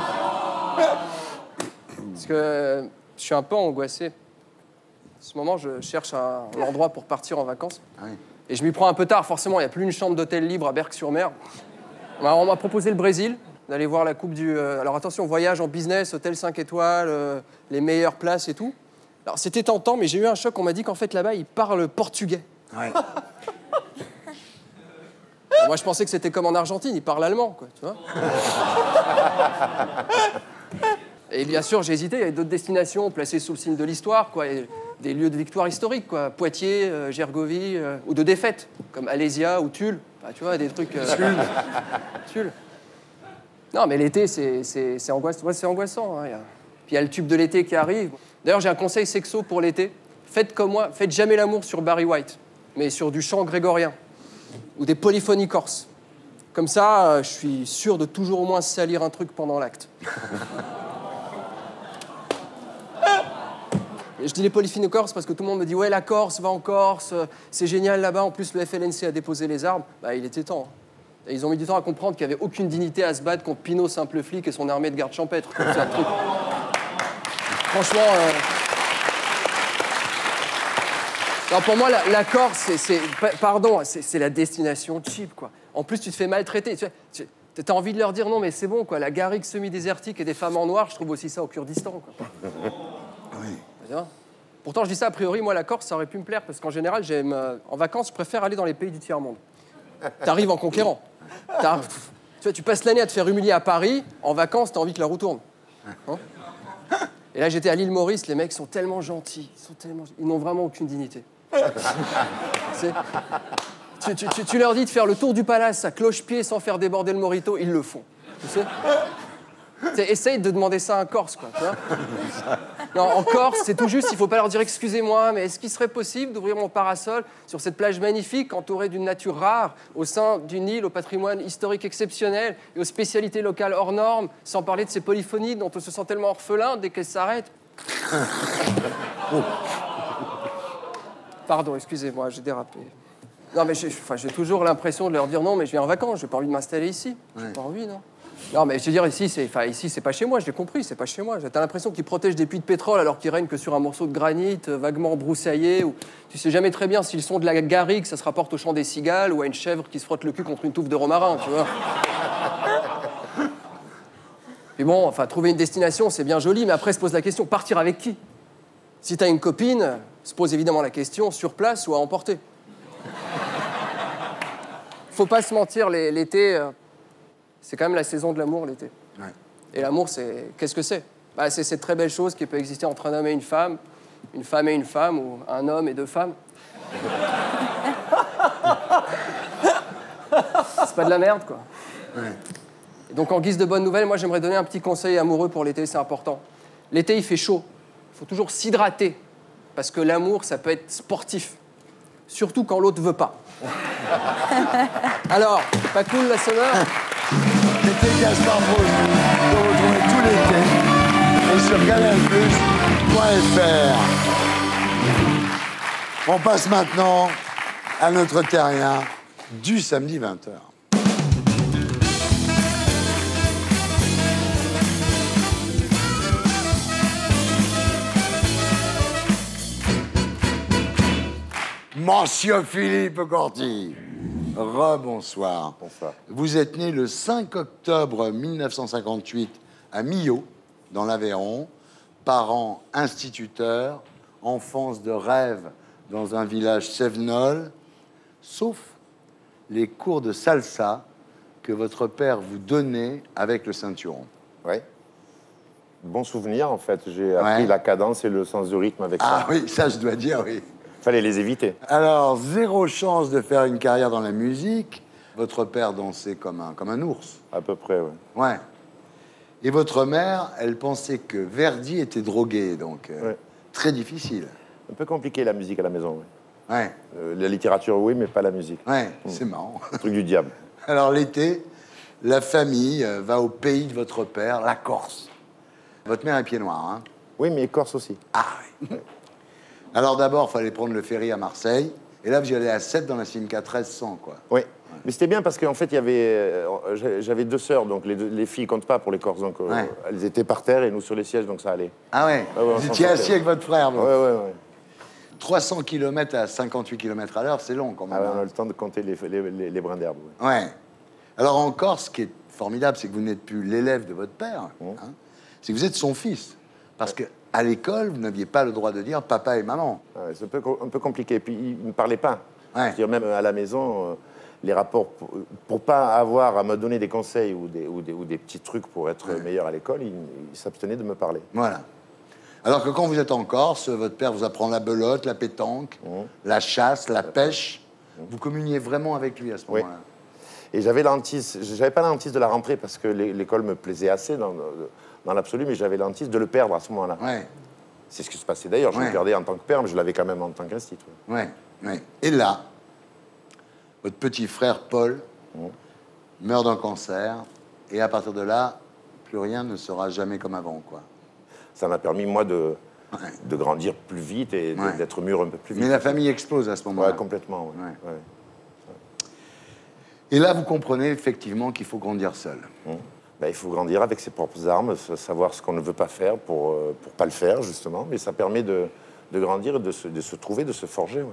Parce que je suis un peu angoissé. En ce moment, je cherche un endroit pour partir en vacances. Ah oui. Et je m'y prends un peu tard, forcément, il n'y a plus une chambre d'hôtel libre à Berck-sur-Mer. Alors, on m'a proposé le Brésil, d'aller voir la Coupe du... Alors attention, voyage en business, hôtel 5 étoiles, les meilleures places et tout. Alors c'était tentant, mais j'ai eu un choc, on m'a dit qu'en fait là-bas, ils parlent portugais. Ouais. Moi, je pensais que c'était comme en Argentine, ils parlent allemand, quoi, tu vois. Et bien sûr, j'ai hésité, il y avait d'autres destinations placées sous le signe de l'histoire, quoi. Et des lieux de victoire historique, quoi. Poitiers, Gergovie, ou de défaite, comme Alésia ou Tulle. Enfin, tu vois, des trucs... Tulle. Non, mais l'été, c'est angoissant. Ouais, c'est angoissant. Hein. Puis il y a le tube de l'été qui arrive. D'ailleurs, j'ai un conseil sexo pour l'été. Faites comme moi, faites jamais l'amour sur Barry White, mais sur du chant grégorien ou des polyphonies corses. Comme ça, je suis sûr de toujours au moins salir un truc pendant l'acte. Et je dis les polyphonies corses parce que tout le monde me dit « Ouais, la Corse, va en Corse, c'est génial là-bas. En plus, le FLNC a déposé les armes. » Bah, il était temps. Et ils ont mis du temps à comprendre qu'il n'y avait aucune dignité à se battre contre Pinot, simple flic, et son armée de gardes champêtres. C'est un truc... Franchement... Non, pour moi, la Corse, c'est la destination cheap, quoi. En plus, tu te fais maltraiter. Tu as envie de leur dire non, mais c'est bon, quoi. La garrigue semi-désertique et des femmes en noir, je trouve aussi ça au Kurdistan, quoi. Oui. Pourtant, je dis ça, a priori, moi, la Corse, ça aurait pu me plaire, parce qu'en général, en vacances, je préfère aller dans les pays du tiers-monde. T'arrives en conquérant. Tu passes l'année à te faire humilier à Paris, en vacances, t'as envie que la roue tourne. Hein? Et là, j'étais à l'île Maurice, les mecs sont tellement gentils, ils n'ont vraiment aucune dignité. Tu leur dis de faire le tour du palace à cloche-pied sans faire déborder le mojito, ils le font. Tu sais, essaye de demander ça à un Corse, quoi. Tu vois, non, en Corse, c'est tout juste, il ne faut pas leur dire « Excusez-moi, mais est-ce qu'il serait possible d'ouvrir mon parasol sur cette plage magnifique entourée d'une nature rare, au sein d'une île au patrimoine historique exceptionnel et aux spécialités locales hors normes, sans parler de ces polyphonies dont on se sent tellement orphelin dès qu'elles s'arrêtent ?» Pardon, excusez-moi, j'ai dérapé. Non, mais j'ai toujours l'impression de leur dire « Non, mais je viens en vacances, j'ai pas envie de m'installer ici. » J'ai pas envie, non. Non, mais je veux dire, ici, c'est pas chez moi, je l'ai compris, c'est pas chez moi. T'as l'impression qu'ils protègent des puits de pétrole alors qu'ils règnent que sur un morceau de granit vaguement broussaillé, ou tu sais jamais très bien s'ils sont de la garrigue, ça se rapporte au chant des cigales, ou à une chèvre qui se frotte le cul contre une touffe de romarin, tu vois. Puis bon, enfin, trouver une destination, c'est bien joli, mais après, se pose la question, partir avec qui? Si t'as une copine, se pose évidemment la question, sur place ou à emporter. Faut pas se mentir, l'été... C'est quand même la saison de l'amour, l'été. Ouais. Et l'amour, qu'est-ce que c'est? C'est cette très belle chose qui peut exister entre un homme et une femme et une femme, ou un homme et deux femmes. C'est pas de la merde, quoi. Ouais. Et donc, en guise de bonne nouvelle, moi, j'aimerais donner un petit conseil amoureux pour l'été, c'est important. L'été, il fait chaud. Il faut toujours s'hydrater, parce que l'amour, ça peut être sportif. Surtout quand l'autre veut pas. Alors, pas cool, la sonneur? L'été Gaspard Proust, vous retrouvez tout l'été et sur canalplus.fr. On passe maintenant à notre terrien du samedi 20h. Monsieur Philippe Corti. Rebonsoir. Bonsoir. Vous êtes né le 5 octobre 1958 à Millau, dans l'Aveyron. Parents instituteurs, enfance de rêve dans un village cévenol, sauf les cours de salsa que votre père vous donnait avec le ceinturon. Oui. Bon souvenir, en fait. J'ai appris la cadence et le sens du rythme avec ça. Ah oui, ça, je dois dire, oui. Fallait les éviter. Alors, zéro chance de faire une carrière dans la musique. Votre père dansait comme un ours. À peu près, oui. Ouais. Et votre mère, elle pensait que Verdi était drogué, donc très difficile. Un peu compliqué, la musique à la maison, oui. Ouais. La littérature, oui, mais pas la musique. Ouais, c'est marrant. Le truc du diable. Alors, l'été, la famille va au pays de votre père, la Corse. Votre mère est pied noir, hein? Oui, mais Corse aussi. Ah oui. Alors d'abord, il fallait prendre le ferry à Marseille. Et là, vous y allez à 7 dans la Simca 1300, quoi. Oui. Mais c'était bien parce qu'en fait, j'avais deux sœurs, donc les filles comptent pas pour les Corses. Donc elles étaient par terre et nous sur les sièges, donc ça allait. Ah ouais, vous étiez assis avec votre frère, donc. Ouais. 300 km à 58 km à l'heure, c'est long quand même. Ah ouais, on a le temps de compter les brins d'herbe. Ouais. Alors en Corse, ce qui est formidable, c'est que vous n'êtes plus l'élève de votre père. Hein, c'est que vous êtes son fils. Parce que à l'école, vous n'aviez pas le droit de dire papa et maman. C'est un peu compliqué. Et puis, il ne me parlait pas. Ouais. C'est-à-dire, même à la maison, les rapports, pour pas avoir à me donner des conseils ou des petits trucs pour être meilleur à l'école, il s'abstenait de me parler. Voilà. Alors que quand vous êtes en Corse, votre père vous apprend la belote, la pétanque, la chasse, la pêche. Vous communiez vraiment avec lui à ce moment-là. Et j'avais l'hantise, j'avais pas l'hantise de la rentrée parce que l'école me plaisait assez dans l'absolu, mais j'avais l'hantise de le perdre à ce moment-là. Ouais. C'est ce qui se passait d'ailleurs, je le perdais en tant que père, mais je l'avais quand même en tant qu'institut. Ouais. Et là, votre petit frère Paul meurt d'un cancer, et à partir de là, plus rien ne sera jamais comme avant, quoi. Ça m'a permis, moi, de grandir plus vite et d'être mûr un peu plus vite. Mais la famille explose à ce moment-là. Ouais, complètement. Ouais. Et là, vous comprenez effectivement qu'il faut grandir seul. Ben, il faut grandir avec ses propres armes, savoir ce qu'on ne veut pas faire pour pas le faire, justement. Mais ça permet de grandir et de se trouver, de se forger.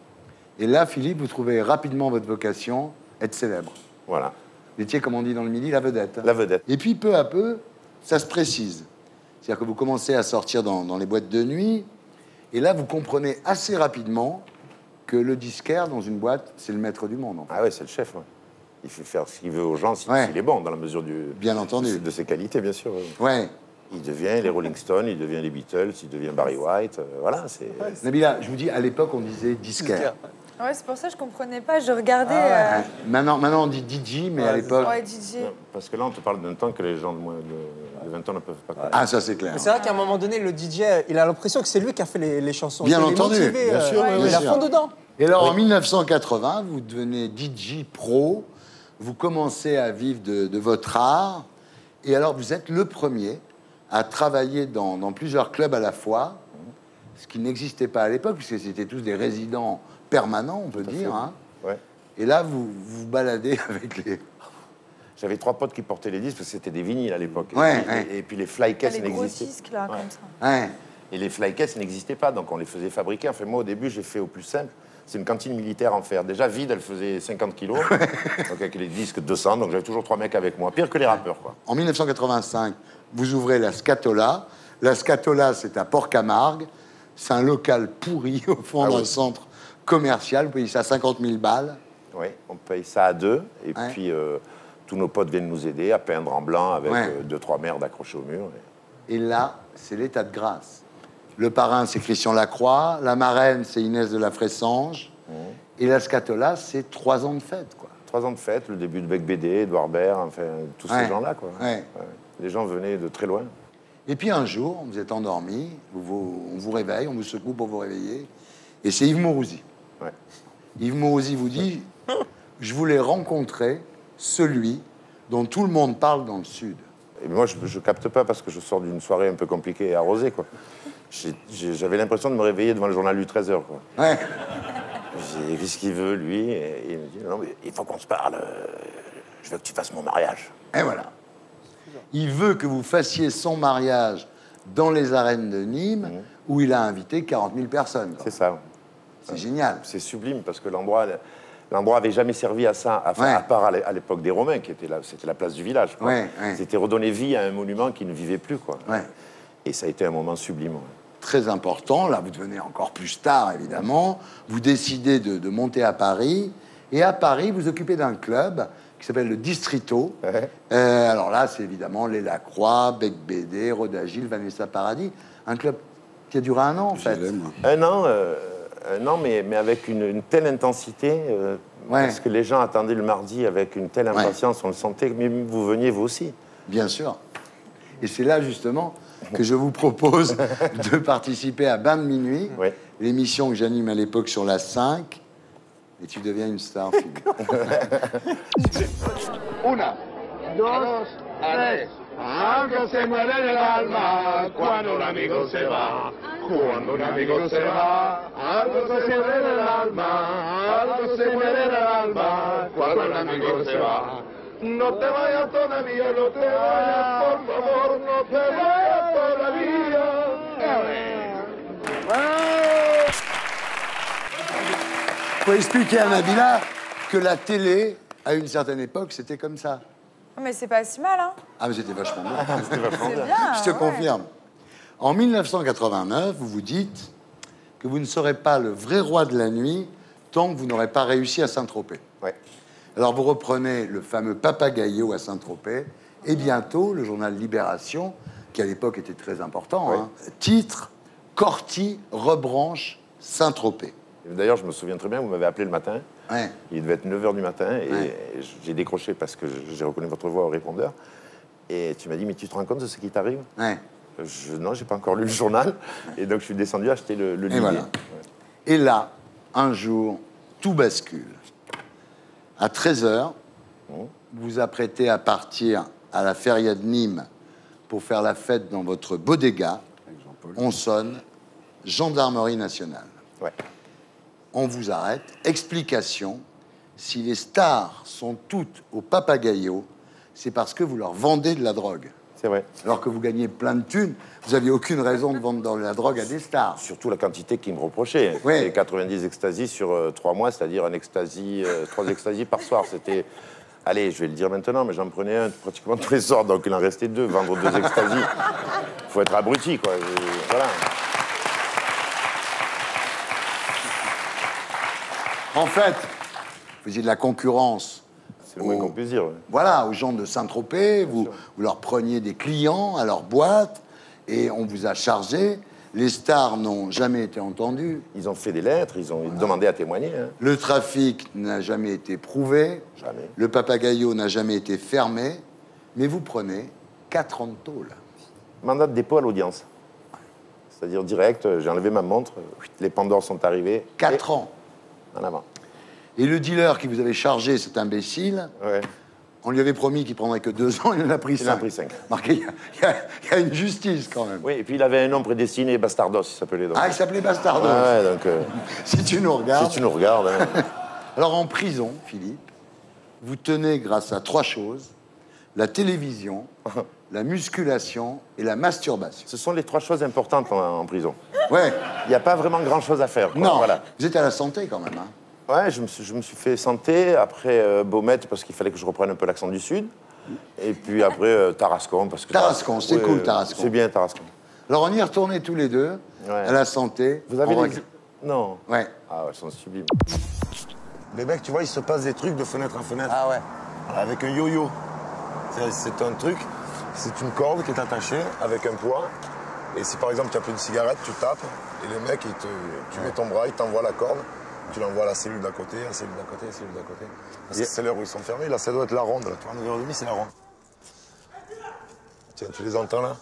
Et là, Philippe, vous trouvez rapidement votre vocation, être célèbre. Voilà. Vous étiez, comme on dit dans le Midi, la vedette. La vedette. Et puis, peu à peu, ça se précise. C'est-à-dire que vous commencez à sortir dans les boîtes de nuit, et là, vous comprenez assez rapidement que le disquaire, dans une boîte, c'est le maître du monde. En fait. Ah ouais, c'est le chef, Il fait faire ce qu'il veut aux gens s'il est bon, dans la mesure bien entendu. De ses qualités, bien sûr. Ouais. Il devient les Rolling Stones, il devient les Beatles, il devient Barry White, voilà. C'est... Nabila, je vous dis, à l'époque, on disait disquaire. Ouais, c'est pour ça que je comprenais pas. Je regardais. Maintenant, on dit DJ, mais à l'époque. Ouais, DJ. Non, parce que là, on te parle d'un temps que les gens de moins de 20 ans ne peuvent pas connaître. Ah, ça, c'est clair. Mais c'est vrai qu'à un moment donné, le DJ, il a l'impression que c'est lui qui a fait les chansons. Bien entendu. Motivé, bien sûr. il est à fond dedans. Et alors, en 1980, vous devenez DJ pro. Vous commencez à vivre de votre art. Et alors, vous êtes le premier à travailler dans plusieurs clubs à la fois, ce qui n'existait pas à l'époque, puisque c'était tous des résidents permanents, on peut dire. Ouais. Et là, vous vous baladez avec les... J'avais 3 potes qui portaient les disques, parce que c'était des vinyles à l'époque. Et puis les flycases n'existaient pas. Les gros disques, là, comme ça. Et les flycases n'existaient pas, donc on les faisait fabriquer. Enfin, moi, au début, j'ai fait au plus simple. C'est une cantine militaire en fer. Déjà vide, elle faisait 50 kilos. Donc avec les disques 200, donc j'avais toujours 3 mecs avec moi. Pire que les rappeurs, quoi. En 1985, vous ouvrez la Scatola. La Scatola, c'est à Port-Camargue. C'est un local pourri au fond d'un centre commercial. Vous payez ça 50 000 balles. Oui, on paye ça à 2. Et puis, tous nos potes viennent nous aider à peindre en blanc avec 2-3 merdes accrochées au mur. Et là, c'est l'état de grâce. Le parrain, c'est Christian Lacroix. La marraine, c'est Inès de la Fressange. Et la Scatola, c'est 3 ans de fête, quoi. 3 ans de fête, le début de Bec BD, Edouard Baird, enfin, tous ces gens-là, quoi. Les gens venaient de très loin. Et puis un jour, vous êtes endormi, on vous réveille, on vous secoue pour vous réveiller. Et c'est Yves Mourouzi. Yves Mourouzi vous dit « Je voulais rencontrer celui dont tout le monde parle dans le Sud. » Et moi, je capte pas parce que je sors d'une soirée un peu compliquée et arrosée, quoi. J'avais l'impression de me réveiller devant le journal du 13h, quoi. Ouais. Qu'est-ce qu'il veut, lui? Et il me dit, non, mais il faut qu'on se parle. Je veux que tu fasses mon mariage. Et voilà. Il veut que vous fassiez son mariage dans les arènes de Nîmes, où il a invité 40 000 personnes. C'est ça. C'est génial. C'est sublime, parce que l'endroit avait jamais servi à ça, à part à l'époque des Romains, qui était là, c'était la place du village. C'était redonner vie à un monument qui ne vivait plus, quoi. Et ça a été un moment sublime. Très important. Là, vous devenez encore plus star, évidemment. Vous décidez de monter à Paris. Et à Paris, vous occupez d'un club qui s'appelle le Distrito. Alors là, c'est évidemment les Lacroix, Bec BD, Rodagil, Vanessa Paradis. Un club qui a duré 1 an, en fait. Un an, mais avec une telle intensité, parce que les gens attendaient le mardi avec une telle impatience, on le sentait, mais vous veniez vous aussi. Bien sûr. Et c'est là, justement, que je vous propose de participer à Bain de minuit, l'émission que j'anime à l'époque sur la 5, et tu deviens une star, Philippe. 1, 2, 3. Algo se mueve en el alma cuando un amigo se va. Cuando un amigo se va, algo se mueve en el alma. Algo se mueve en el alma cuando un amigo se va. No te vayas todavía, no te vayas, por favor, no te vayas todavía. Il faut expliquer à Nabila que la télé, à une certaine époque, c'était comme ça. Mais c'est pas si mal, hein. Ah, mais c'était vachement bien. C'est bien, Je te confirme. En 1989, vous vous dites que vous ne serez pas le vrai roi de la nuit tant que vous n'aurez pas réussi à Saint-Tropez. Alors, vous reprenez le fameux Papagayo à Saint-Tropez, et bientôt, le journal Libération, qui à l'époque était très important, hein, titre « Corti rebranche Saint-Tropez ». D'ailleurs, je me souviens très bien, vous m'avez appelé le matin. Ouais. Il devait être 9h du matin, et j'ai décroché parce que j'ai reconnu votre voix au répondeur. Et tu m'as dit, mais tu te rends compte de ce qui t'arrive? Non, j'ai pas encore lu le journal. Et donc, je suis descendu acheter le livre. Voilà. Et là, un jour, tout bascule. À 13h, vous vous apprêtez à partir à la feria de Nîmes pour faire la fête dans votre bodega. On sonne, gendarmerie nationale. On vous arrête. Explication, si les stars sont toutes au Papagayo, c'est parce que vous leur vendez de la drogue. C'est vrai. Alors que vous gagnez plein de thunes, vous n'aviez aucune raison de vendre de la drogue à des stars. Surtout la quantité qu'ils me reprochaient. C'était 90 extasies sur 3 mois, c'est-à-dire 3 extasies par soir. C'était... Allez, je vais le dire maintenant, mais j'en prenais un pratiquement tous les soirs, donc il en restait 2. Vendre 2 extasies, il faut être abruti, quoi. Voilà. En fait, vous faisiez de la concurrence. C'est le moins qu'on puisse dire. Voilà, aux gens de Saint-Tropez, vous leur preniez des clients à leur boîte et on vous a chargé. Les stars n'ont jamais été entendues. Ils ont fait des lettres, ils ont demandé à témoigner. Hein. Le trafic n'a jamais été prouvé. Jamais. Le Papagayo n'a jamais été fermé. Mais vous prenez 4 ans de tôle. Mandat de dépôt à l'audience. C'est-à-dire direct, j'ai enlevé ma montre, les Pandores sont arrivés. 4 ans. En avant. Et le dealer qui vous avait chargé, cet imbécile, on lui avait promis qu'il prendrait que 2 ans, il en a pris 5. Il en a pris 5. Marqué, il y a une justice quand même. Oui, et puis il avait un nom prédestiné, Bastardos, il s'appelait. Donc. Ah, il s'appelait Bastardos. Ouais, donc. Si tu nous regardes. Si tu nous regardes. Hein. Alors en prison, Philippe, vous tenez grâce à 3 choses: la télévision, la musculation et la masturbation. Ce sont les 3 choses importantes en prison. Ouais. Il n'y a pas vraiment grand-chose à faire. Quoi. Non, voilà. Vous êtes à la santé quand même. Hein. Ouais, je me suis fait santé, après Baumette, parce qu'il fallait que je reprenne un peu l'accent du Sud, et puis après Tarascon, parce que... Tarascon, c'est cool, Tarascon. C'est bien, Tarascon. Alors on y est retournés tous les deux, à la santé. Vous avez des... Non. Ouais. Ah ouais, elles sont sublimes. Les mecs, tu vois, ils se passent des trucs de fenêtre en fenêtre. Ah ouais. Avec un yo-yo. C'est un truc, c'est une corde qui est attachée avec un poids. Et si par exemple tu as plus de cigarette, tu tapes, et le mec, tu mets ton bras, il t'envoie la corde, tu l'envoies à la cellule d'à côté, à la cellule d'à côté, à la cellule d'à côté. Parce que c'est l'heure où ils sont fermés, là ça doit être la ronde, là. Tu vois, 9h30, c'est la ronde. Tiens, tu les entends là?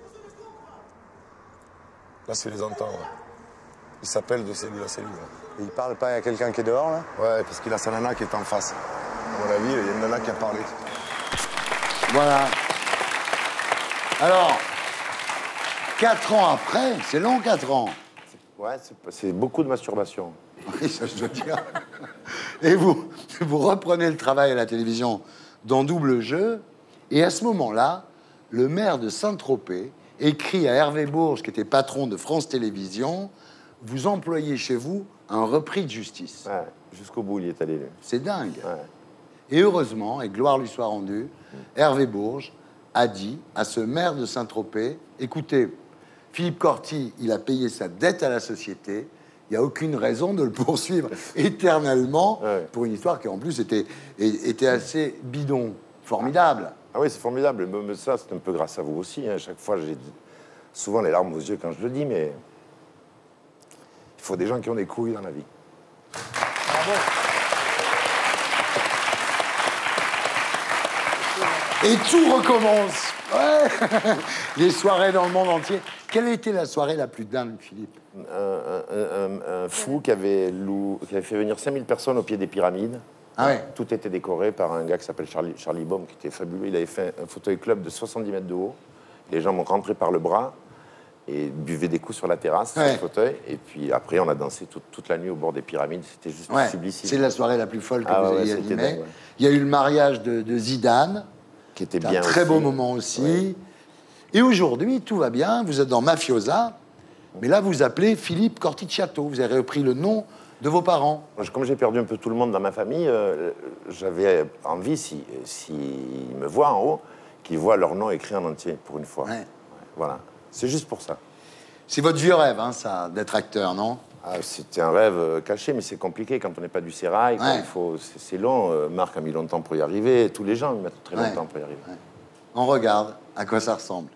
Là, tu les entends, ouais. Ils s'appellent de cellule à cellule. Et il parle pas à quelqu'un qui est dehors, là? Ouais, parce qu'il a sa nana qui est en face. À mon avis, il y a une nana qui a parlé. Voilà. Alors, 4 ans après, c'est long 4 ans. Ouais, c'est beaucoup de masturbation. Oui, ça je dois dire. Et vous reprenez le travail à la télévision dans Double Jeu, et à ce moment-là, le maire de Saint-Tropez écrit à Hervé Bourges, qui était patron de France Télévisions, vous employez chez vous un repris de justice. Ouais, jusqu'au bout, il y est allé. C'est dingue. Ouais. Et heureusement, et gloire lui soit rendue, Hervé Bourges a dit à ce maire de Saint-Tropez, écoutez, Philippe Corti, il a payé sa dette à la société, il n'y a aucune raison de le poursuivre éternellement pour une histoire qui en plus était assez bidon. Formidable. Ah oui, c'est formidable. Mais ça, c'est un peu grâce à vous aussi. Hein. Chaque fois, j'ai souvent les larmes aux yeux quand je le dis, mais il faut des gens qui ont des couilles dans la vie. Bravo. Et tout recommence. Ouais. Les soirées dans le monde entier. Quelle a été la soirée la plus dingue, Philippe? Un fou qui avait fait venir 5000 personnes au pied des pyramides. Ah ouais. Tout était décoré par un gars qui s'appelle Charlie Baum, qui était fabuleux. Il avait fait un fauteuil club de 70 mètres de haut. Les gens m'ont rentré par le bras et buvaient des coups sur la terrasse, sur le fauteuil. Et puis après, on a dansé toute la nuit au bord des pyramides. C'était juste sublissime. C'est la soirée la plus folle que vous ayez animée. Il y a eu le mariage de Zidane, qui était bien un très beau moment aussi. Ouais. Et aujourd'hui, tout va bien. Vous êtes dans Mafiosa, mais là, vous appelez Philippe Corticciato. Vous avez repris le nom de vos parents. Comme j'ai perdu un peu tout le monde dans ma famille, j'avais envie, s'ils me voient en haut, qu'ils voient leur nom écrit en entier, pour une fois. Ouais. Voilà. C'est juste pour ça. C'est votre vieux rêve, hein, ça, d'être acteur, non? C'était un rêve caché, mais c'est compliqué quand on n'est pas du sérail. Ouais. C'est long. Marc a mis longtemps pour y arriver. Tous les gens mettent très longtemps pour y arriver. Ouais. On regarde à quoi ça ressemble.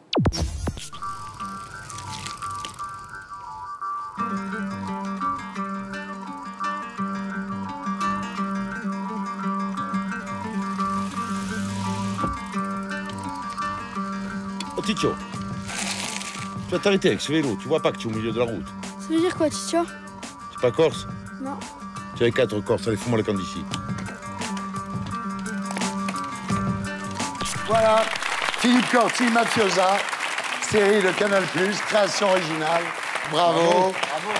Oh Titio, tu vas t'arrêter avec ce vélo, tu vois pas que tu es au milieu de la route. Ça veut dire quoi, Titio? Tu es pas corse? Non. Tu es 4 corses, allez fous-moi le camp d'ici. Voilà, Philippe Corti, Mafiosa, série de Canal+, création originale. Bravo.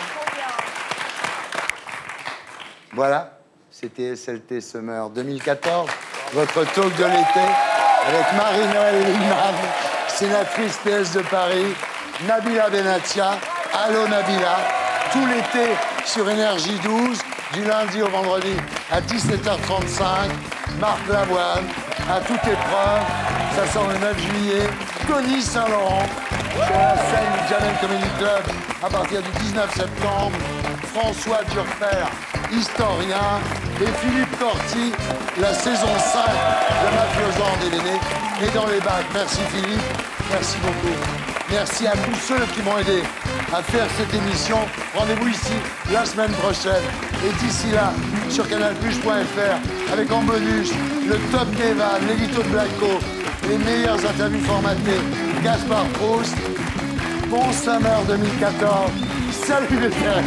Voilà, c'était SLT Summer 2014, votre talk de l'été, avec Marie-Noël Lillman, sénatrice PS de Paris, Nabila Benatia, Allô Nabila, tout l'été sur Énergie 12, du lundi au vendredi à 17h35, Marc Lavoine, à toute épreuve, ça sort le 9 juillet, Tony Saint-Laurent, sur la scène du Jamel Comedy Club à partir du 19 septembre, François Durper, historien, et Philippe Corti, la saison 5 de Mafiosa en DVD, et dans les bacs. Merci Philippe, merci beaucoup. Merci à tous ceux qui m'ont aidé à faire cette émission. Rendez-vous ici la semaine prochaine. Et d'ici là, sur canalplus.fr, avec en bonus le top des vannes, l'édito de Blacko, les meilleures interviews formatées, Gaspard Proust. Bon Summer 2014. Salut les frères.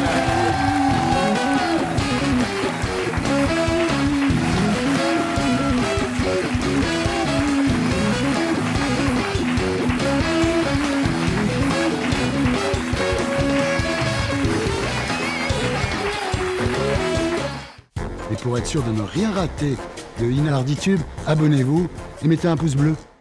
Et pour être sûr de ne rien rater de Inarditube, abonnez-vous et mettez un pouce bleu.